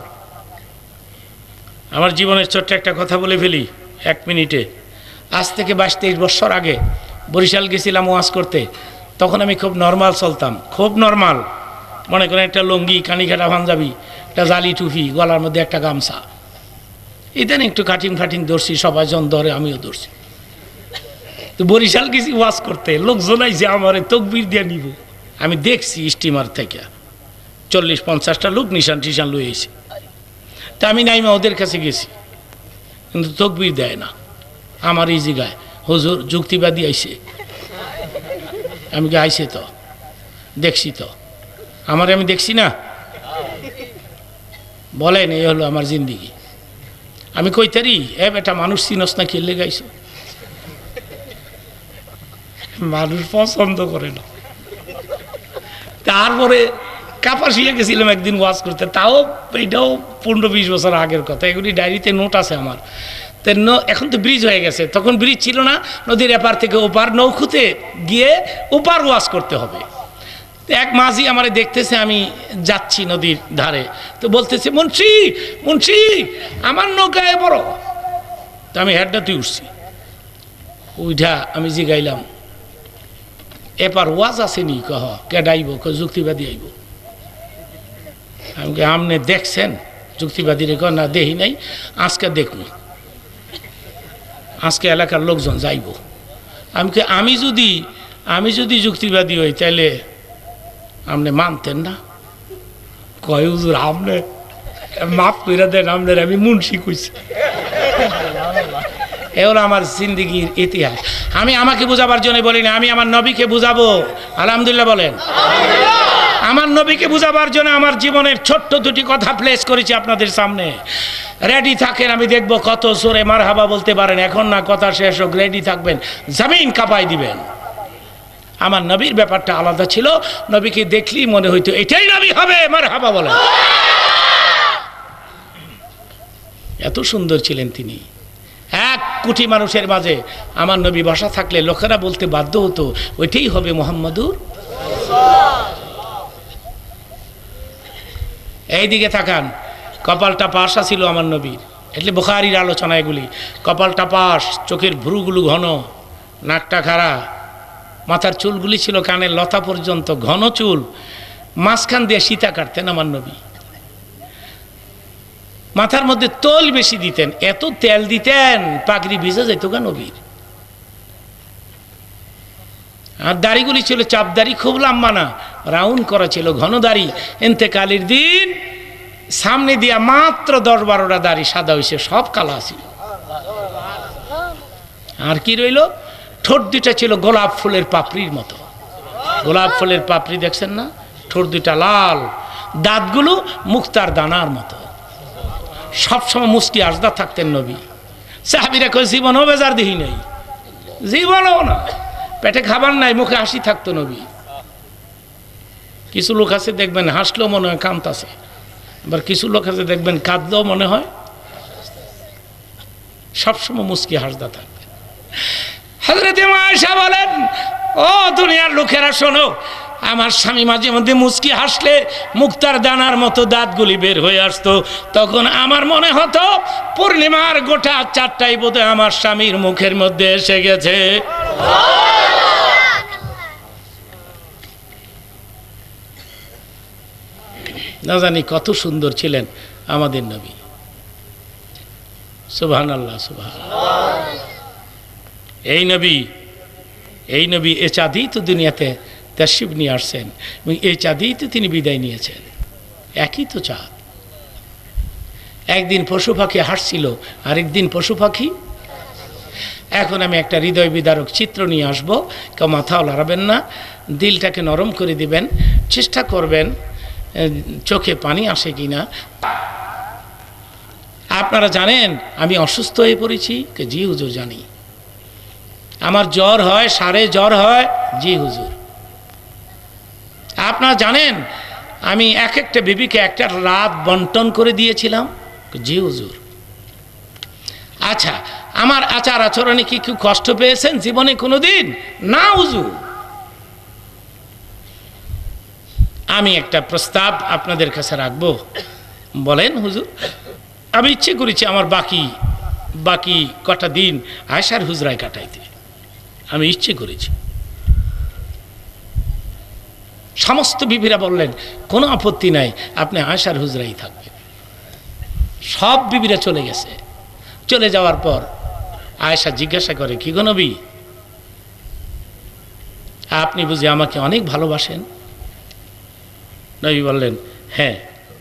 আমার জীবনের ছোট্ট একটা কথা বলে ফেলি 1 মিনিটে। আজ থেকে 22-23 বছর আগে বরিশাল গেছিলাম ওয়াজ করতে। তখন আমি খুব নর্মাল চলতাম, খুব নর্মাল। মনে করেন একটা লুঙ্গি, কানিকাটা পাঞ্জাবি, একটা জালি টুপি, গলার মধ্যে একটা গামছা। ইদানিং একটু কাটিং ফাটিং ধরছি, সবাই জন ধরে, আমিও ধরছি। তো বরিশাল গেছি ওয়াজ করতে, লোকজন আইছে আমার তকবির দিয়ে নিব। আমি দেখছি স্টিমার থেকে 40-50টা লোক নিশান টিশান লয়ে এসে। তা আমি নাইমা ওদের কাছে গেছি, কিন্তু তকবির দেয় না। আমার এই জায়গায় হুজুর যুক্তিবাদী আইছে। আমি কি আইছে তো দেখছি, তো আমার আমি দেখছি না? বলেন, এই হলো আমার জিন্দিগি। আমি কইতারি এ বেটা মানুষ চিনস না, খেললে গাইছ? মানুষ পছন্দ করে না। তারপরে কাপাসিয়া গেছিলাম একদিন ওয়াজ করতে, তাও এটাও 15-20 বছর আগের কথা। এগুলি ডায়েরিতে নোট আছে আমার। তো এখন তো ব্রিজ হয়ে গেছে, তখন ব্রিজ ছিল না। নদীর এপার থেকে ওপার নৌকুতে গিয়ে ওপার ওয়াজ করতে হবে। এক মাঝি আমারে দেখতেছে আমি যাচ্ছি নদীর ধারে, তো বলতেছে, মুন্সি মুন্সি আমার নৌকায় বড়। তো আমি হেডটাতে উঠছি, উঠা আমি জিগাইলাম, এপার ওয়াজ আসেনি? কহ কেডাইব? যুক্তিবাদী আইব। আমি আপনি দেখছেন যুক্তিবাদী রে? না দেখি নাই, আজকে দেখুন, আজকে এলাকার লোকজন যাইব। আমি যদি যুক্তিবাদী হই তাহলে আপনি মানতেন না? কয় হুজুর আপনি মাফ করে দেন, আপনার আমি মুন্সি কইছি। এগুলো আমার জিন্দিগির ইতিহাস। আমি আমাকে বোঝাবার জন্য বলি না, আমি আমার নবীকে বুঝাবো। আলহামদুলিল্লাহ বলেন। আমার নবীকে বুঝাবার জন্য আমার জীবনের ছোট্ট 2টি কথা প্লেস করেছি আপনাদের সামনে। রেডি থাকেন, আমি দেখব কত জোরে মারহাবা বলতে পারেন। এখন না, কথা শেষ হোক, রেডি থাকবেন, জমিন কাঁপাই দিবেন। আমার নবীর ব্যাপারটা আলাদা ছিল। নবীকে দেখলেই মনে হইতো এটাই নবী হবে। মারহাবা বলেন। এত সুন্দর ছিলেন তিনি। 1 কোটি মানুষের মাঝে আমার নবী বসা থাকলে লোকেরা বলতে বাধ্য হতো ওইটাই হবে মুহাম্মাদুর। এইদিকে তাকান, কপালটা পাশা ছিল আমার নবীর। એટલે বুখারীর আলোচনা এগুলি। কপালটা পাশ, চোখের ভ্রুগুলো ঘন, নাকটা খাড়া, মাথার চুলগুলি ছিল কানের লতা পর্যন্ত, ঘন চুল, মাঝখান দিয়ে সীতা কাটতেন আমার নবী। মাথার মধ্যে তোল বেশি দিতেন, এত তেল দিতেন পাগড়ি ভিজে যেত গা নবীর। আর দাড়িগুলি ছিল চাপ দাড়ি, খুব লম্বা না, রাউন্ড করা ছিল, ঘন দাড়ি। ইন্তেকালের দিন সামনে দিয়া মাত্র 10-12টা দাড়ি সাদা হয়েছে, সব কালা ছিল। আর কি রইল? ঠোঁট 2টা ছিল গোলাপ ফুলের পাপড়ির মতো। গোলাপ ফুলের পাপড়ি দেখছেন না? ঠোঁট 2টা লাল, দাঁতগুলো মুক্তার দানার মতো। সবসময় মুষ্টি আসদা থাকতেন নবী। সাহাবীরা কই জীবনও বেজার দেখি নাই, জীবনও না, পেটে খাবার নাই, মুখে হাসি থাকতো নবী। কিছু লোক আছে দেখবেন হাসলেও মনে হয় কামতাছে, আবার কিছু লোক আছে দেখবেন কাঁদলেও মনে হয় সবসময় মুস্কি হাসদা থাকবে। হযরত আয়েশা বলেন, ও দুনিয়ার লোকেরা শোনো, আমার স্বামী মাঝে মধ্যে মুস্কি হাসলে মুক্তার দানার মতো দাঁতগুলি বের হয়ে আসতো। তখন আমার মনে হতো পূর্ণিমার গোটা চারটাই বোধহয় আমার স্বামীর মুখের মধ্যে এসে গেছে। না জানি কত সুন্দর ছিলেন আমাদের নবী। সুবহানাল্লাহ, সুবহানাল্লাহ। এই নবী এ চাঁদেই তো দুনিয়াতে তাশরিফ নিয়ে আসছেন এবং এই চাঁদেই তো তিনি বিদায় নিয়েছেন। একই তো চাঁদ। একদিন পশু পাখি হাসছিল, আরেকদিন পশু পাখি। এখন আমি একটা হৃদয় বিদারক চিত্র নিয়ে আসব। কেউ মাথাও লড়াবেন না, দিলটাকে নরম করে দিবেন, চেষ্টা করবেন চোখে পানি আসে কিনা। আপনারা জানেন আমি অসুস্থ হয়ে পড়েছি? জি হুজুর জানি। আমার জ্বর হয়, সারে জ্বর হয়? জি হুজুর। আপনারা জানেন আমি এক একটা বিবিকে একটা রাত বন্টন করে দিয়েছিলাম? জি হুজুর। আচ্ছা, আমার আচার আচরণে কি কেউ কষ্ট পেয়েছেন জীবনে কোনোদিন? না হুজুর। আমি একটা প্রস্তাব আপনাদের কাছে রাখবো। বলেন হুজুর। আমি ইচ্ছে করেছি আমার বাকি কটা দিন আয়েশার হুজরায় কাটাইতে, আমি ইচ্ছে করেছি। সমস্ত বিবিরা বললেন কোনো আপত্তি নাই, আপনি আয়েশার হুজরাই থাকবেন। সব বিবিরা চলে গেছে। চলে যাওয়ার পর আয়েশা জিজ্ঞাসা করে, কি গো নবী, আপনি বুঝি আমাকে অনেক ভালোবাসেন? নবী বললেন, হ্যাঁ।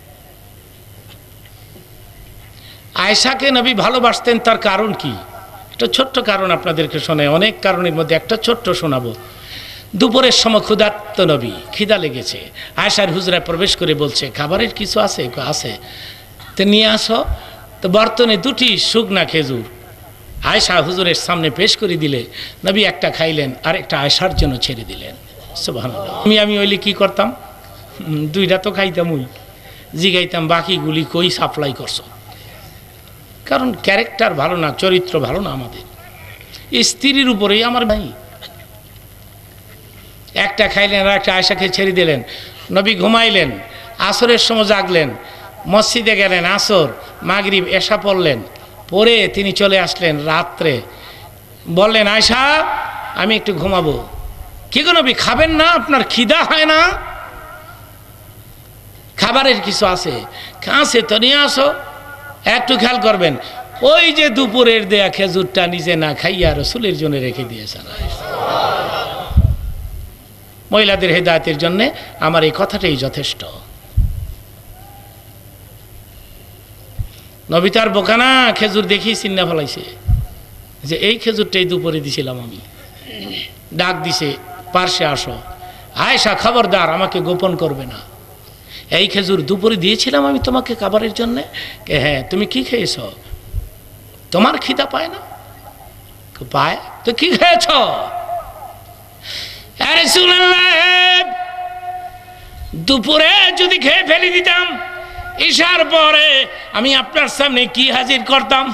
আয়েশাকে নবী ভালোবাসতেন, তার কারণ কি? একটা ছোট্ট কারণ আপনাদেরকে শোনায়, অনেক কারণের মধ্যে একটা ছোট্ট শোনাবো। দুপুরের সময় ক্ষুধার্ত নবী, খিদা লেগেছে, আয়েশার হুজরায় প্রবেশ করে বলছে, খাবারের কিছু আছে? আছে, তো নিয়ে আসো। তো বর্তনে দুটি শুকনা খেজুর আয়েশা হুজুরের সামনে পেশ করে দিলে নবী একটা খাইলেন, আর একটা আয়েশার জন্য ছেড়ে দিলেন। সুবহানাল্লাহ। আমি হইলে কি করতাম? দুইটা তো খাইতাম, ওই জিগাইতাম বাকিগুলি কই সাপ্লাই করছো? কারণ ক্যারেক্টার ভালো না, চরিত্র ভালো না আমাদের। স্ত্রীর উপরেই আমার ভাই। একটা খাইলেন আর একটা আয়েশাকে ছেড়ে দিলেন। নবী ঘুমাইলেন, আসরের সময় জাগলেন, মসজিদে গেলেন, আসর মাগরিব এশা পড়লেন, পরে তিনি চলে আসলেন রাত্রে। বললেন, আয়েশা আমি একটু ঘুমাবো। কি গো নবী, খাবেন না? আপনার খিদা হয় না? খাবারের কিছু আছে? আছে তো নিয়ে আসো। একটু খেয়াল করবেন, ওই যে দুপুরের দেয়া খেজুরটা নিজে না খাইয়া রাসূলের জন্য রেখে দিয়েছেন। মহিলাদের হেদায়েতের জন্য আমার এই কথাটাই যথেষ্ট। নবী তার বোকানা খেজুর দেখেই চিন্না ফেলাইছে যে এই খেজুরটাই দুপুরে দিছিলাম আমি। ডাক দিছে, পার্শ্বে আসো। আয়েশা খবরদার, আমাকে গোপন করবে না। এই খেজুর দুপুরে দিয়েছিলাম আমি তোমাকে খাবারের জন্যে। হ্যাঁ, তুমি কি খেয়েছ? তোমার খিদা পায় না? পায় তো কি খেয়েছ? দুপুরে যদি খেয়ে ফেলে দিতাম, ঈশার পরে আমি আপনার সামনে কি হাজির করতাম?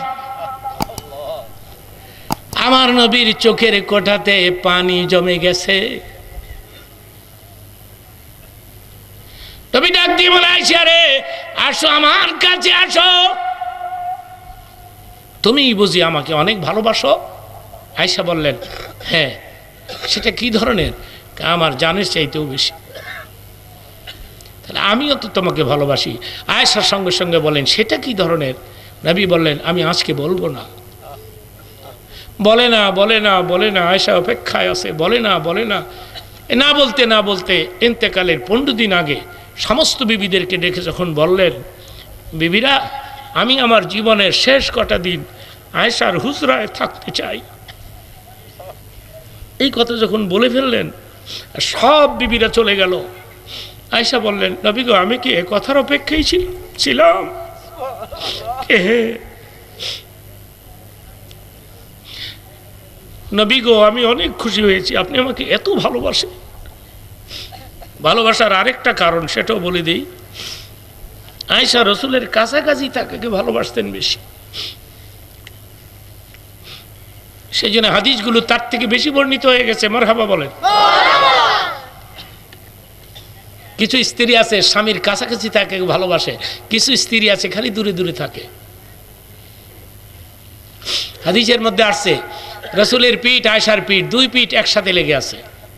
আমার নবীর চোখের কোঠাতে পানি জমে গেছে। নবী ডাক দিয়ে বলে, আয়েশা রে আসো, আমার কাছে আসো। তুমি বুঝি আমাকে অনেক ভালোবাসো? আয়েশা বললেন, হ্যাঁ। সেটা কি ধরনের? আমার জানের চাইতেও বেশি। তাহলে আমিও তো তোমাকে ভালোবাসি। আয়েশার সঙ্গে সঙ্গে বলেন, সেটা কি ধরনের? নবী বললেন, আমি আজকে বলবো না। বলে না, বলে না, বলে না। আয়েশা অপেক্ষায় আছে, বলে না, বলে না। না বলতে না বলতে ইন্তেকালের 15 দিন আগে সমস্ত বিবিদেরকে ডেকে যখন বললেন, বিবিরা আমি আমার জীবনের শেষ কটা দিন আয়েশার হুজরায় থাকতে চাই, এই কথা যখন বলে ফেললেন, সব বিবিরা চলে গেল। আয়েশা বললেন, নবী গো, আমি কি এ কথার অপেক্ষায় ছিলাম? নবী গো, আমি অনেক খুশি হয়েছি, আপনি আমাকে এত ভালোবাসেন। ভালোবাসার আরেকটা কারণ, সেটাও বলে দিই। আয়েশা রসুলের কাছাকাছি তাকে ভালোবাসতেন বেশি, সেই জন্য হাদিসগুলো তার থেকে বেশি বর্ণিত হয়ে গেছে। মারহাবা বলেন। কিছু স্ত্রী আছে স্বামীর কাছাকাছি তাকে ভালোবাসে, কিছু স্ত্রী আছে খালি দূরে দূরে থাকে। হাদিসের মধ্যে আসছে রসুলের পিঠ আয়েশার পিঠ, দুই পিঠ একসাথে লেগে আছে,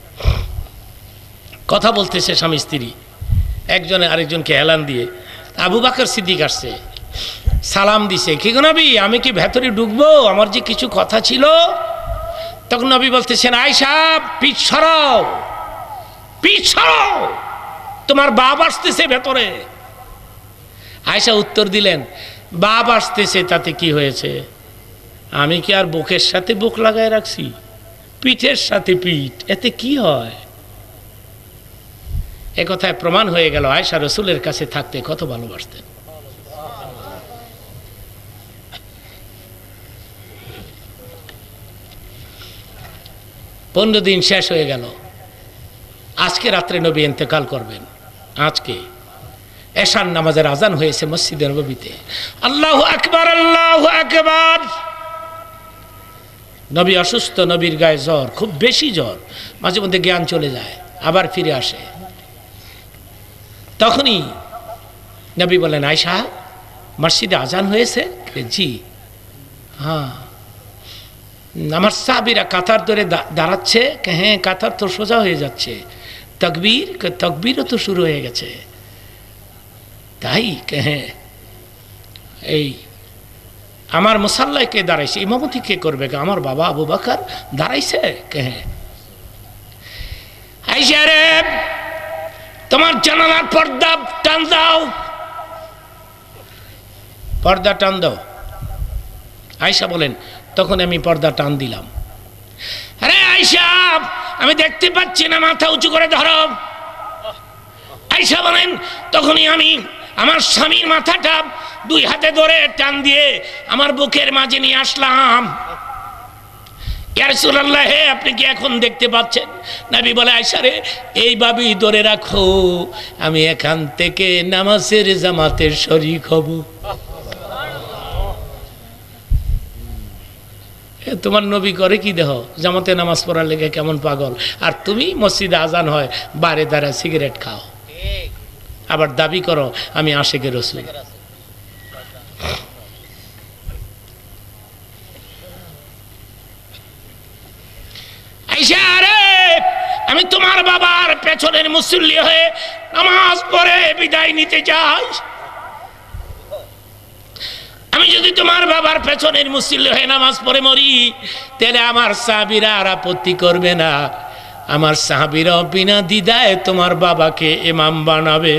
কথা বলতেছে স্বামী স্ত্রী, একজনে আরেকজনকে হেলান দিয়ে। আবু বকর সিদ্দিক আসছে, সালাম দিছে, কি গো নবী আমি কি ভেতরে ঢুকবো, আমার যে কিছু কথা ছিল। তখন নবী বলতেছেন আয়েশা পিঠ সরাও, পিঠ সরাও, তোমার বাপ আসতেছে ভেতরে। আয়েশা উত্তর দিলেন বাপ আসতেছে তাতে কি হয়েছে, আমি কি আর বুকের সাথে বুক লাগায় রাখছি, পিঠের সাথে পিঠ, এতে কি হয়। এ কথায় প্রমাণ হয়ে গেল আয়েশা রসুলের কাছে থাকতে কত ভালোবাসতেন। পনেরো দিন শেষ হয়ে গেল, আজকে রাত্রে নবী ইন্তেকাল করবেন। আজকে এশার নামাজের আজান হয়েছে মসজিদে নববীতে। আল্লাহু আকবার, আল্লাহু আকবার। নবী অসুস্থ, নবীর গায়ে জ্বর, খুব বেশি জ্বর, মাঝে মধ্যে জ্ঞান চলে যায় আবার ফিরে আসে। তখনই নবী বলেন আয়েশা মসজিদে আজান হয়েছে? জি। হ্যাঁ। আমার সাহাবীরা কাতার ধরে দাঁড়াচ্ছে, হ্যাঁ কাতার তো সোজা হয়ে যাচ্ছে। তকবীর, তকবীরও তো শুরু হয়ে গেছে। তাই হ্যাঁ, এই আমার মুসাল্লায় কে দাঁড়াইছে, ইমামতি কে করবে? আমার বাবা আবু বকর দাঁড়াইছে। হ্যাঁ। আয়েশা রে তোমার জানালার পর্দা টান দাও, পর্দা টান দাও। আয়েশা বলেন তখন আমি পর্দা টান দিলাম। আরে আয়েশা আমি দেখতে পাচ্ছি না, মাথা উঁচু করে ধরো। আয়েশা বলেন তখনই আমি আমার স্বামীর মাথাটা দুই হাতে ধরে টান দিয়ে আমার বুকের মাঝে নিয়ে আসলাম। ইয়া রাসূলুল্লাহ হে আপনি কি এখন দেখতে পাচ্ছেন? নবী বলে আয়েশা রে এইভাবেই ধরে রাখো, আমি এখান থেকে নামাজের জামাতের শরীক হব। তোমার নবী করে কি দেহ, জামাতে নামাজ পড়ার লেগে কেমন পাগল, আর তুমি মসজিদে আজান হয় বারে দাঁড়া সিগারেট খাও, আবার দাবি করো আমি আশিকে রাসূল। আয়েশা রে আমি তোমার বাবার পেছনের মুসল্লি হয়ে নামাজ পড়ে বিদায় নিতে চাই। আমি যদি তোমার বাবার পেছনের মুসল্লি হয়ে নামাজ পড়ে মরি তাহলে আমার সাহাবীরা আর আপত্তি করবে না, আমার সাহাবীরা বিনা দ্বিধায় তোমার বাবাকে ইমাম বানাবে।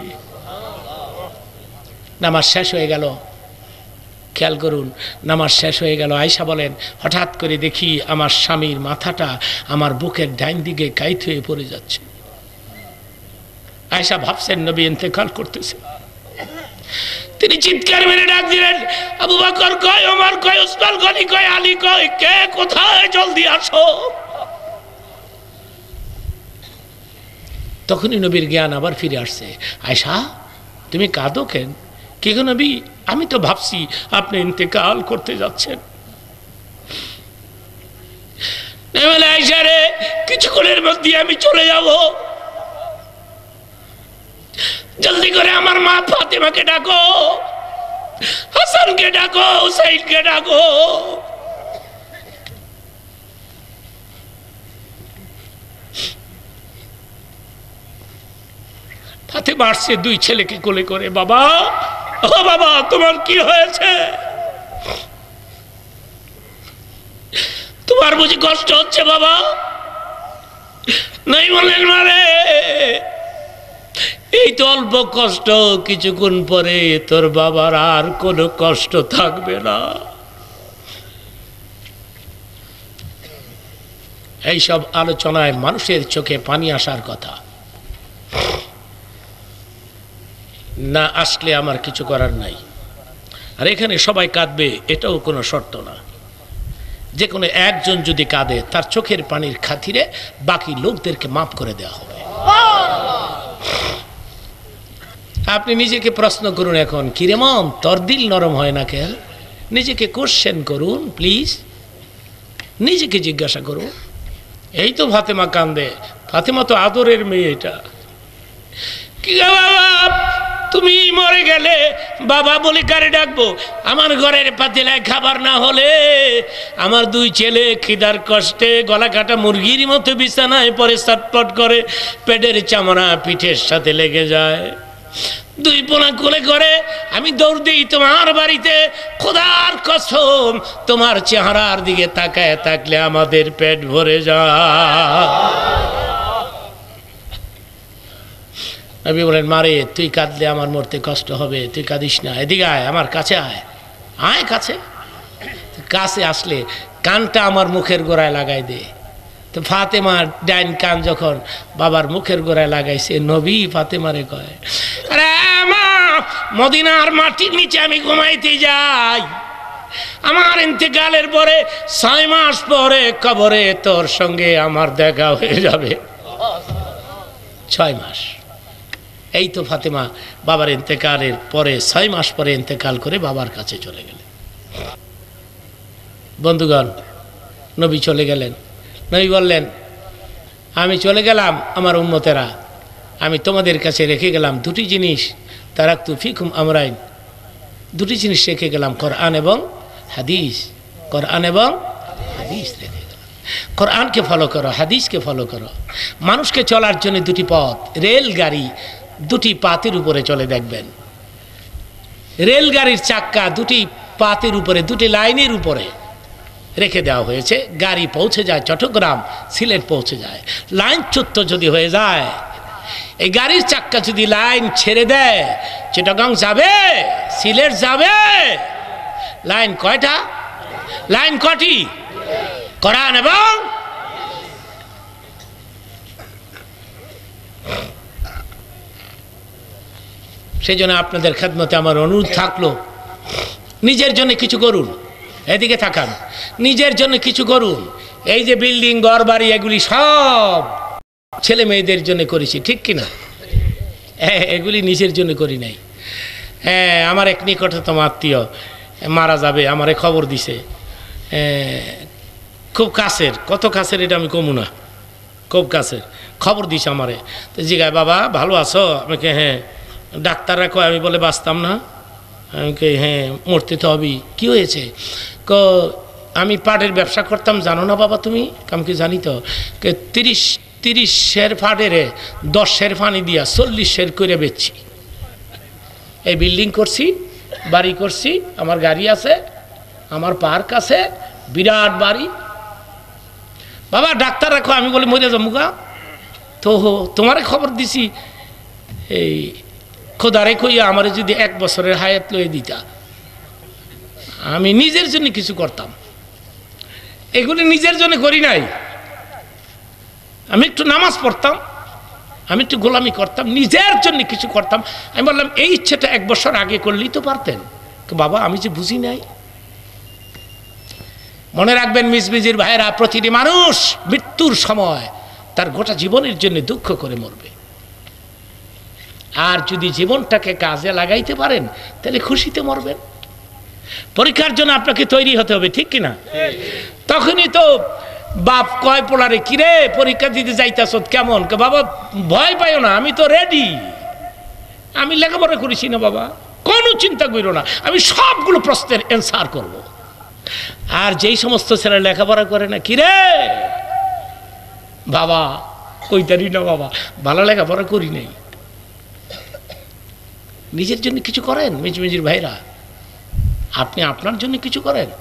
নামাজ শেষ হয়ে গেল, খেয়াল করুন নামাজ শেষ হয়ে গেল। আয়েশা বলেন হঠাৎ করে দেখি আমার স্বামীর মাথাটা আমার বুকের ডাইন দিকে কাইত হয়ে পড়ে যাচ্ছে। আয়েশা ভাবছেন নবী ইন্তেকাল করতেছে। তিনি চিৎকার মেরে ডাক দিলেন আবু বকর কয়, ওমর কয়, উসমান গনি কয়, আলী কয়, কে কোথায়, জলদি আসো। তখনই নবীর জ্ঞান আবার ফিরে আসছে। আয়েশা তুমি কাঁদো কেন? কি গো নবী আমি তো ভাবছি আপনি ইন্তেকাল করতে যাচ্ছেন। আয়েশা রে কিছুক্ষণের মধ্যে আমি চলে যাব, জলদি করে আমার মা ফাতেমাকে ডাকো, হাসানকে ডাকো, হুসাইনকে ডাকো। ফাতেমা আসছে দুই ছেলেকে কোলে করে, বাবা ও বাবা তোমার কি হয়েছে, তোমার বুঝি কষ্ট হচ্ছে বাবা? নাই বলেন মারে এই তো অল্প কষ্ট, কিছুক্ষণ পরে তোর বাবার আর কোনো কষ্ট থাকবে না। এইসব আলোচনায় মানুষের চোখে পানি আসার কথা, না আসলে আমার কিছু করার নাই। আর এখানে সবাই কাঁদবে এটাও কোনো শর্ত না, যে কোনো একজন যদি কাঁদে তার চোখের পানির খাতিরে বাকি লোকদেরকে মাফ করে দেওয়া হবে। আপনি নিজেকে প্রশ্ন করুন এখন, কিরে মন তোর দিল নরম হয় না কেন? নিজেকে কোশ্চেন করুন প্লিজ, নিজেকে জিজ্ঞাসা করুন। এই তো ফাতেমা কান্দে, ফাতেমা তো আদরের মেয়ে। এটা কি বাবা তুমি মরে গেলে বাবা বলে কারে ডাকবো? আমার ঘরের পাতিলায় খাবার না হলে আমার দুই ছেলে খিদার কষ্টে গলা কাটা মুরগির মতো বিছানায় পরে ছটপট করে, পেটের চামড়া পিঠের সাথে লেগে যায়। দুই পোনা কোলে করে আমি দৌড় দিই তোমার বাড়িতে। খোদার কসম তোমার চেহারার দিকে তাকায় থাকলে আমাদের পেট ভরে যায়। নবী বলেন, মারে তুই কাঁদলে আমার মরতে কষ্ট হবে, তুই কাঁদিস না, এদিকে আয়, আমার কাছে আয়, আয় কাছে। কাছে আসলে কানটা আমার মুখের গোড়ায় লাগাই দে। তো ফাতেমার ডাইন কান যখন বাবার মুখের গোড়ায় লাগাইছে, নবী ফাতেমারে কয়, আরে মা, মদিনার মাটির নিচে আমি ঘুমাইতে যাই, আমার ইন্তেকালের পরে 6 মাস পরে কবরে তোর সঙ্গে আমার দেখা হয়ে যাবে। 6 মাস। এই তো ফাতেমা বাবার ইন্তেকালের পরে 6 মাস পরে ইন্তেকাল করে বাবার কাছে চলে গেলেন। বন্ধুগণ, নবী চলে গেলেন। নবী বললেন, আমি চলে গেলাম আমার উম্মতেরা, আমি তোমাদের কাছে রেখে গেলাম দুটি জিনিস, তারাকতু ফিকুম আমরাইন, দুটি জিনিস রেখে গেলাম, কোরআন এবং হাদিস। কোরআন এবং হাদিস রেখে গেলাম। কোরআনকে ফলো করো, হাদিসকে ফলো করো। মানুষকে চলার জন্য দুটি পথ, রেলগাড়ি দুটি পাতের উপরে চলে, দেখবেন রেলগাড়ির চাক্কা দুটি পাতের উপরে, দুটি লাইনের উপরে রেখে দেওয়া হয়েছে। গাড়ি পৌঁছে যায় চট্টগ্রাম, সিলেট পৌঁছে যায়। লাইন চ্যুত যদি হয়ে যায়, এই গাড়ির চাক্কা যদি লাইন ছেড়ে দেয়, চিটাগাং যাবে, সিলেট যাবে। লাইন কয়টা? লাইন কটি? কোরআন এবং সেই জন্য আপনাদের খেদমতে আমার অনুরোধ থাকলো, নিজের জন্য কিছু করুন। এদিকে থাকান, নিজের জন্য কিছু করুন। এই যে বিল্ডিং ঘর বাড়ি এগুলি সব ছেলে মেয়েদের জন্য করেছি, ঠিক কিনা? হ্যাঁ, এগুলি নিজের জন্য করি নাই। হ্যাঁ, আমার এক নিকটতম আত্মীয় মারা যাবে, আমারে খবর দিছে, খুব কাছের, কত কাছের এটা আমি কমু না, খুব কাছের খবর দিছে আমারে। তো জিগায়, বাবা ভালো আছো? আমাকে হ্যাঁ। ডাক্তাররা কয়, আমি বলে বাঁচতাম না। আমাকে হ্যাঁ, মরতে তো হবেই। কী হয়েছে? আমি পাটের ব্যবসা করতাম, জানো না বাবা তুমি? আমি কি জানি তো। 30 সের পাটেরে 10 সের পানি দিয়া 40 সের করে বেচছি। এই বিল্ডিং করছি, বাড়ি করছি, আমার গাড়ি আছে, আমার পার্ক আছে, বিরাট বাড়ি। বাবা ডাক্তার রাখো, আমি বলে মরে যাবো গা। তো তোমারে খবর দিছি, এই খোদারে কইয়া আমারে যদি 1 বছরের হায়াত লয়ে দিতা, আমি নিজের জন্য কিছু করতাম। এগুলি নিজের জন্য করি নাই। আমি একটু নামাজ পড়তাম, আমি একটু গোলামি করতাম, নিজের জন্য কিছু করতাম। আমি বললাম, এই ইচ্ছেটা 1 বছর আগে করলেই তো পারতেন। বাবা আমি যে বুঝি নাই। মনে রাখবেন মিজমিজির ভাইয়েরা, প্রতিটি মানুষ মৃত্যুর সময় তার গোটা জীবনের জন্য দুঃখ করে মরবে। আর যদি জীবনটাকে কাজে লাগাইতে পারেন, তাহলে খুশিতে মরবেন। পরীক্ষার জন্য আপনাকে তৈরি হতে হবে, ঠিক কিনা? তখনই তো বাপ কয় পোলারে, কিরে পরীক্ষা দিতে যাইতাছ কেমন? বাবা ভয় পাইও না, আমি তো রেডি, আমি লেখাপড়া করেছি না বাবা, কোনো চিন্তা করো না, আমি সবগুলো প্রশ্নের অ্যান্সার করব। আর যেই সমস্ত ছেলে লেখাপড়া করে না, কিরে বাবা কইতারি না বাবা, ভালো লেখাপড়া করি নাই। নিজের জন্য কিছু করেন মিজমিজির ভাইরা, আপনি আপনার জন্য কিছু করেন।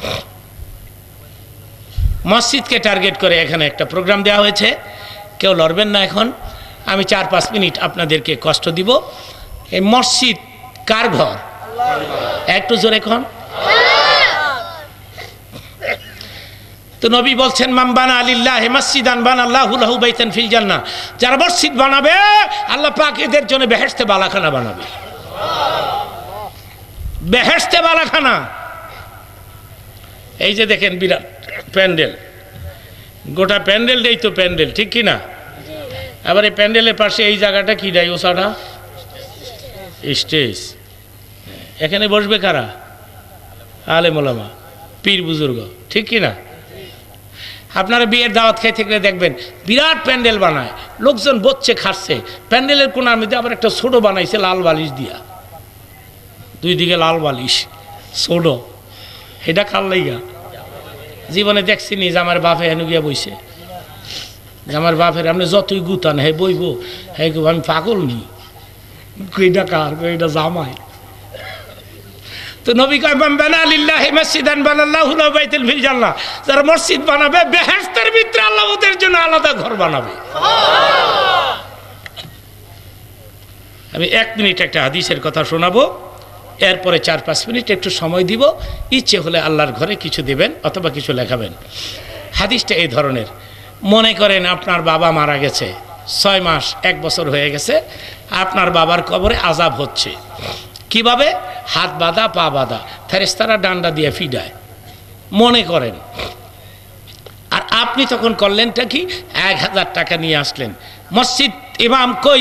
মসজিদকে টার্গেট করে এখানে একটা প্রোগ্রাম দেওয়া হয়েছে, কেউ লড়বেন না। এখন আমি 4-5 মিনিট আপনাদেরকে কষ্ট দিব। এই মসজিদ কার ঘর? একটু জোরে এখন। তো নবী বলছেন, মান বানা লিল্লাহি মাসজিদান বানাল্লাহু লাহু বাইতান ফিল জান্নাহ, যারা মসজিদ বানাবে আল্লাহ পাক এদের জন্য বেহেশতে বালাখানা বানাবে। বেহেশতে বালাখানা। এই যে দেখেন বিরাট প্যান্ডেল, গোটা প্যান্ডেলটাই তো প্যান্ডেল, ঠিক কি না? আবার এই প্যান্ডেলের পাশে এই জায়গাটা কি দেয়? ওসাটা স্টেজ, এখানে বসবে কারা? আলেম ওলামা, পীর বুজুর্গ, ঠিক কি না? আপনারা বিয়ের দাওয়াত খাই থেকে দেখবেন বিরাট প্যান্ডেল বানায়, লোকজন বসছে খাচ্ছে, প্যান্ডেলের কোনার মধ্যে আবার একটা ছোট বানাইছে লাল বালিশ দিয়া, দুই দিকে লাল বালিশ ছোট। এটা কার লাইগা? জীবনে দেখছি নি যে আমার বাপে হেন গিয়া বইছে, যে আমার বাপের আপনি যতই গুতান হে বইব, হে আমি পাগল নি, এটা কার? এটা জামাই। তো নবী কয় মান বানা লিল্লাহি মসজিদান বানাল্লাহু লাহু বাইতুল ফিল জান্নাহ, যারা মসজিদ বানাবে বেহেশতের ভিতরে আল্লাহ ওদের জন্য আলাদা ঘর বানাবে। আমি 1 মিনিট একটা হাদিসের কথা শোনাবো, এরপরে 4-5 মিনিট একটু সময় দিব, ইচ্ছে হলে আল্লাহর ঘরে কিছু দেবেন অথবা কিছু লেখাবেন। হাদিসটা এই ধরনের, মনে করেন আপনার বাবা মারা গেছে, 6 মাস 1 বছর হয়ে গেছে, আপনার বাবার কবরে আযাব হচ্ছে। কিভাবে? হাত বাঁধা, পা বাঁধা, ফেরেশতারা ডান্ডা দিয়ে ফিডায়, মনে করেন। আর আপনি তখন করলেনটা কি? 1000 টাকা নিয়ে আসলেন। মসজিদ ইমাম কই?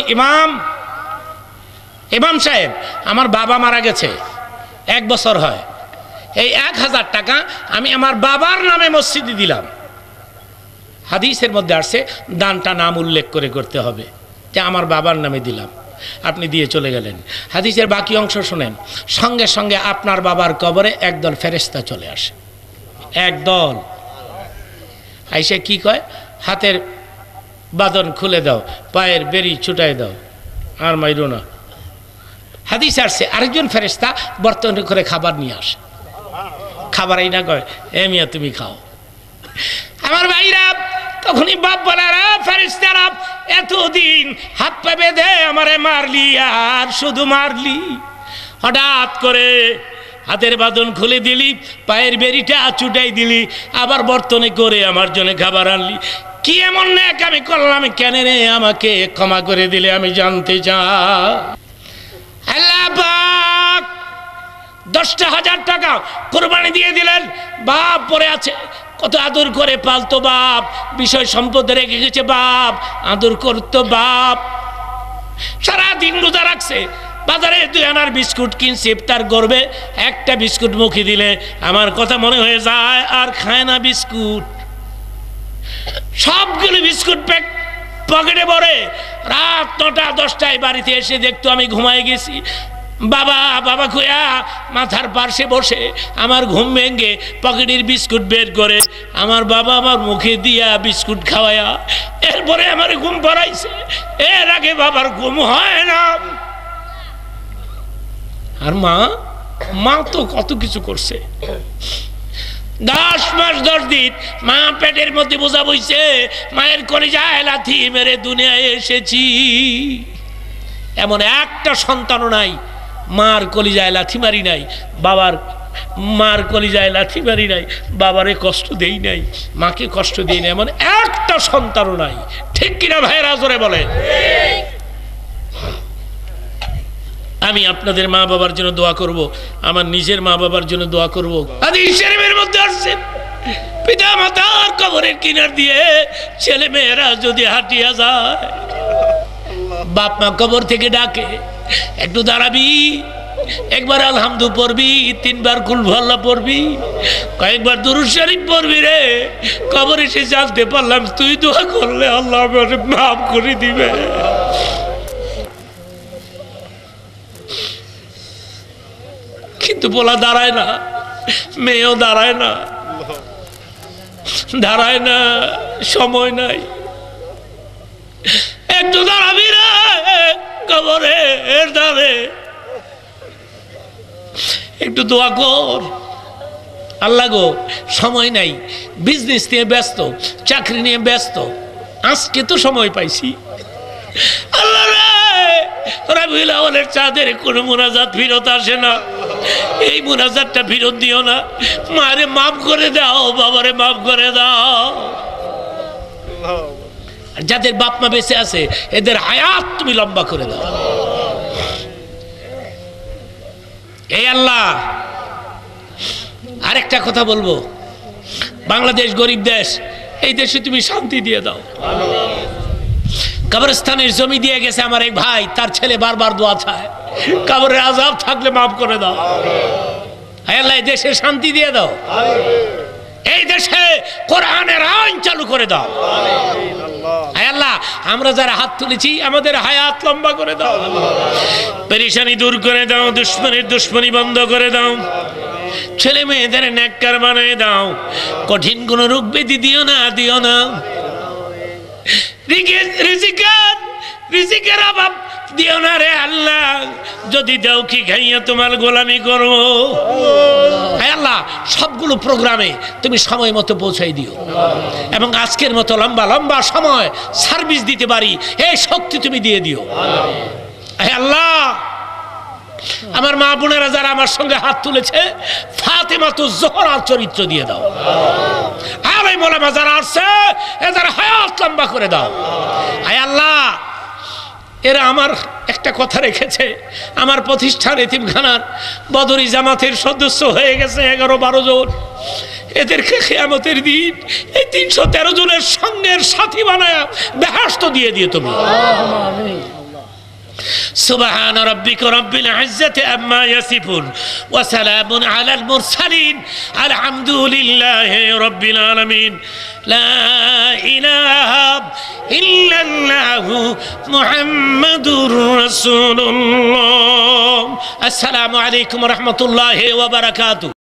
ইমাম সাহেব, আমার বাবা মারা গেছে, 1 বছর হয়, এই 1000 টাকা আমি আমার বাবার নামে মসজিদে দিলাম। হাদিসের মধ্যে আসছে দানটা নাম উল্লেখ করে করতে হবে, যে আমার বাবার নামে দিলাম। আপনি দিয়ে চলে গেলেন। হাদিসের বাকি অংশ শুনেন, সঙ্গে সঙ্গে আপনার বাবার কবরে একদল ফেরেশতা চলে আসে, একদল আইসে কি কয়? হাতের বাঁধন খুলে দাও, পায়ের বেরি ছুটাই দাও, আর মাইরো না। হাদিস আসছে আরেকজন ফেরেশতা বর্তন করে খাবার নিয়ে আসে, খাবার এই না কয় এ মিয়া তুমি খাও। আমার ভাইরা তখনই বাপ বলে, ফেরেশতারা এতদিন হাত পা বেঁধে আমারে মারলি, আর শুধু মারলি, হঠাৎ করে হাতের বাঁধন খুলে দিলি, পায়ের বেরিটা ছুটাই দিলি, আবার বর্তনে করে আমার জন্য খাবার আনলি, কি এমন নেক আমি করলাম? কেন রে? আমাকে ক্ষমা করে দিলে আমি জানতে চাই। আল্লাহ পাক 10,000 টাকা কোরবানি দিয়ে দিলেন। বাপ পড়ে আছে, কত আদর করে পালতো বাপ, বিষয় সম্পদ রেখে গেছে বাপ, আদর করতো বাপ, সারাদিন রোজা রাখছে, বাজারে 2 আনার বিস্কুট কিনছে, ইফতার করবে, একটা বিস্কুট মুখে দিলে আমার কথা মনে হয়ে যায় আর খায় না বিস্কুট, সবগুলো বিস্কুট পকেটে ভরে রাত 9টা-10টায় বাড়িতে এসে দেখতো আমি ঘুমায় গেছি। বাবা বাবা খুয়া মাথার পাশে বসে আমার ঘুম ভেঙে পকেটের বিস্কুট বের করে আমার বাবা আমার মুখে দিয়া বিস্কুট খাওয়ায়া এরপরে আমার ঘুম পাড়াইছে। এর আগে বাবার ঘুম হয় না। আর মা তো কত কিছু করছে। 10 মাস 10 দিন মা পেটের মধ্যে বোঝা বইছে, মায়ের কলিজায় লাথি মেরে দুনিয়ায় এসেছি। এমন একটা সন্তানও নাই মার কলিজায় লাথি মারি নাই, মার কলিজায় লাথি মারি নাই, বাবারে কষ্ট দেই নাই, মাকে কষ্ট দেই নাই, এমন একটা সন্তানও নাই। ঠিক কিনা ভাইয়েরা জোরে বলে? আমি আপনাদের মা বাবার জন্য দোয়া করব, আমার নিজের মা বাবার জন্য দোয়া করব। হাদিস শরীফের মধ্যে আসছে পিতা মাতার কবরের কিনার দিয়ে ছেলে মেয়েরা যদি হাঁটিয়া যায়, বাপ মা কবর থেকে ডাকে, একটু দাঁড়াবি, একবার আলহামদু পড়বি, 3 বার কুল আল্লাহ পড়বি, কয়েকবার দুরূদ শরীফ পড়বি রে। কবরে এসে জানতে পারলাম তুই দোয়া করলে আল্লাহ আমাকে মাফ করে দিবে। কিন্তু বলা দাঁড়ায় না, মেয়েও দাঁড়ায় না, সময় নাই। একটু দাঁড়াবি রে কবরে এর ধারে, একটু দোয়া কর। আল্লাহ গো সময় নাই, বিজনেস নিয়ে ব্যস্ত, চাকরি নিয়ে ব্যস্ত, আজকে তো সময় পাইছি। আল্লাহ রে রবিউল আউয়ালের চাঁদের কোনো মুনাজাত ফিরত আসে না, এই মুনাজাতটা ফিরত দিও না। মারে মাফ করে দাও, বাবারে মাফ করে দাও। যাদের বাপ মা বেঁচে আছে এদের হায়াত তুমি লম্বা করে দাও। এই আল্লাহ আরেকটা কথা বলবো, বাংলাদেশ গরিব দেশ, এই দেশে তুমি শান্তি দিয়ে দাও। কবরস্থানের জমি দিয়ে গেছে আমার এক ভাই, তার ছেলে বারবার দোয়া চায়, কবরে আযাব থাকলে মাফ করে দাও। হে আল্লাহ, এই দেশে শান্তি দিয়ে দাও, এই দেশে কোরআনের আইন চালু করে দাও। হে আল্লাহ, আমরা যারা হাত তুলেছি আমাদের হায়াত লম্বা করে দাও, পেরেশানি দূর করে দাও, দুশ্মনের দুশ্মনী বন্ধ করে দাও, ছেলে মেয়েদের নেককার বানিয়ে দাও, কঠিন কোন রোগ ব্যাধি দিও না, দিও না। রিজিকের অভাব দিও না রে আল্লাহ, যদি দাও কি খাইয়া তোমার গোলামি করবো। হে আল্লাহ, সবগুলো প্রোগ্রামে তুমি সময় মতো পৌঁছাই দিও, এবং আজকের মতো লম্বা লম্বা সময় সার্ভিস দিতে পারি এই শক্তি তুমি দিয়ে দিও। হে আল্লাহ, আমার মা বোনেরা যারা আমার সঙ্গে হাত তুলেছে, ফাতেমাতুজ জোহরার চরিত্র দিয়ে দাও। আর এই মোলামা যারা আসছে এদের হায়াত লম্বা করে দাও। হে আল্লাহ, এরা আমার একটা কথা রেখেছে, আমার প্রতিষ্ঠান এতিমখানার বদরি জামাতের সদস্য হয়ে গেছে 11-12 জন। এদেরকে কিয়ামতের দিন এই 313 জনের সঙ্গের সাথী বানায় বেহেশত দিয়ে দিও তুমি। سبحان ربك رب العزة عما يصفون وسلام على المرسلين الحمد لله رب العالمين لا إله إلا الله محمد رسول الله السلام عليكم ورحمة الله وبركاته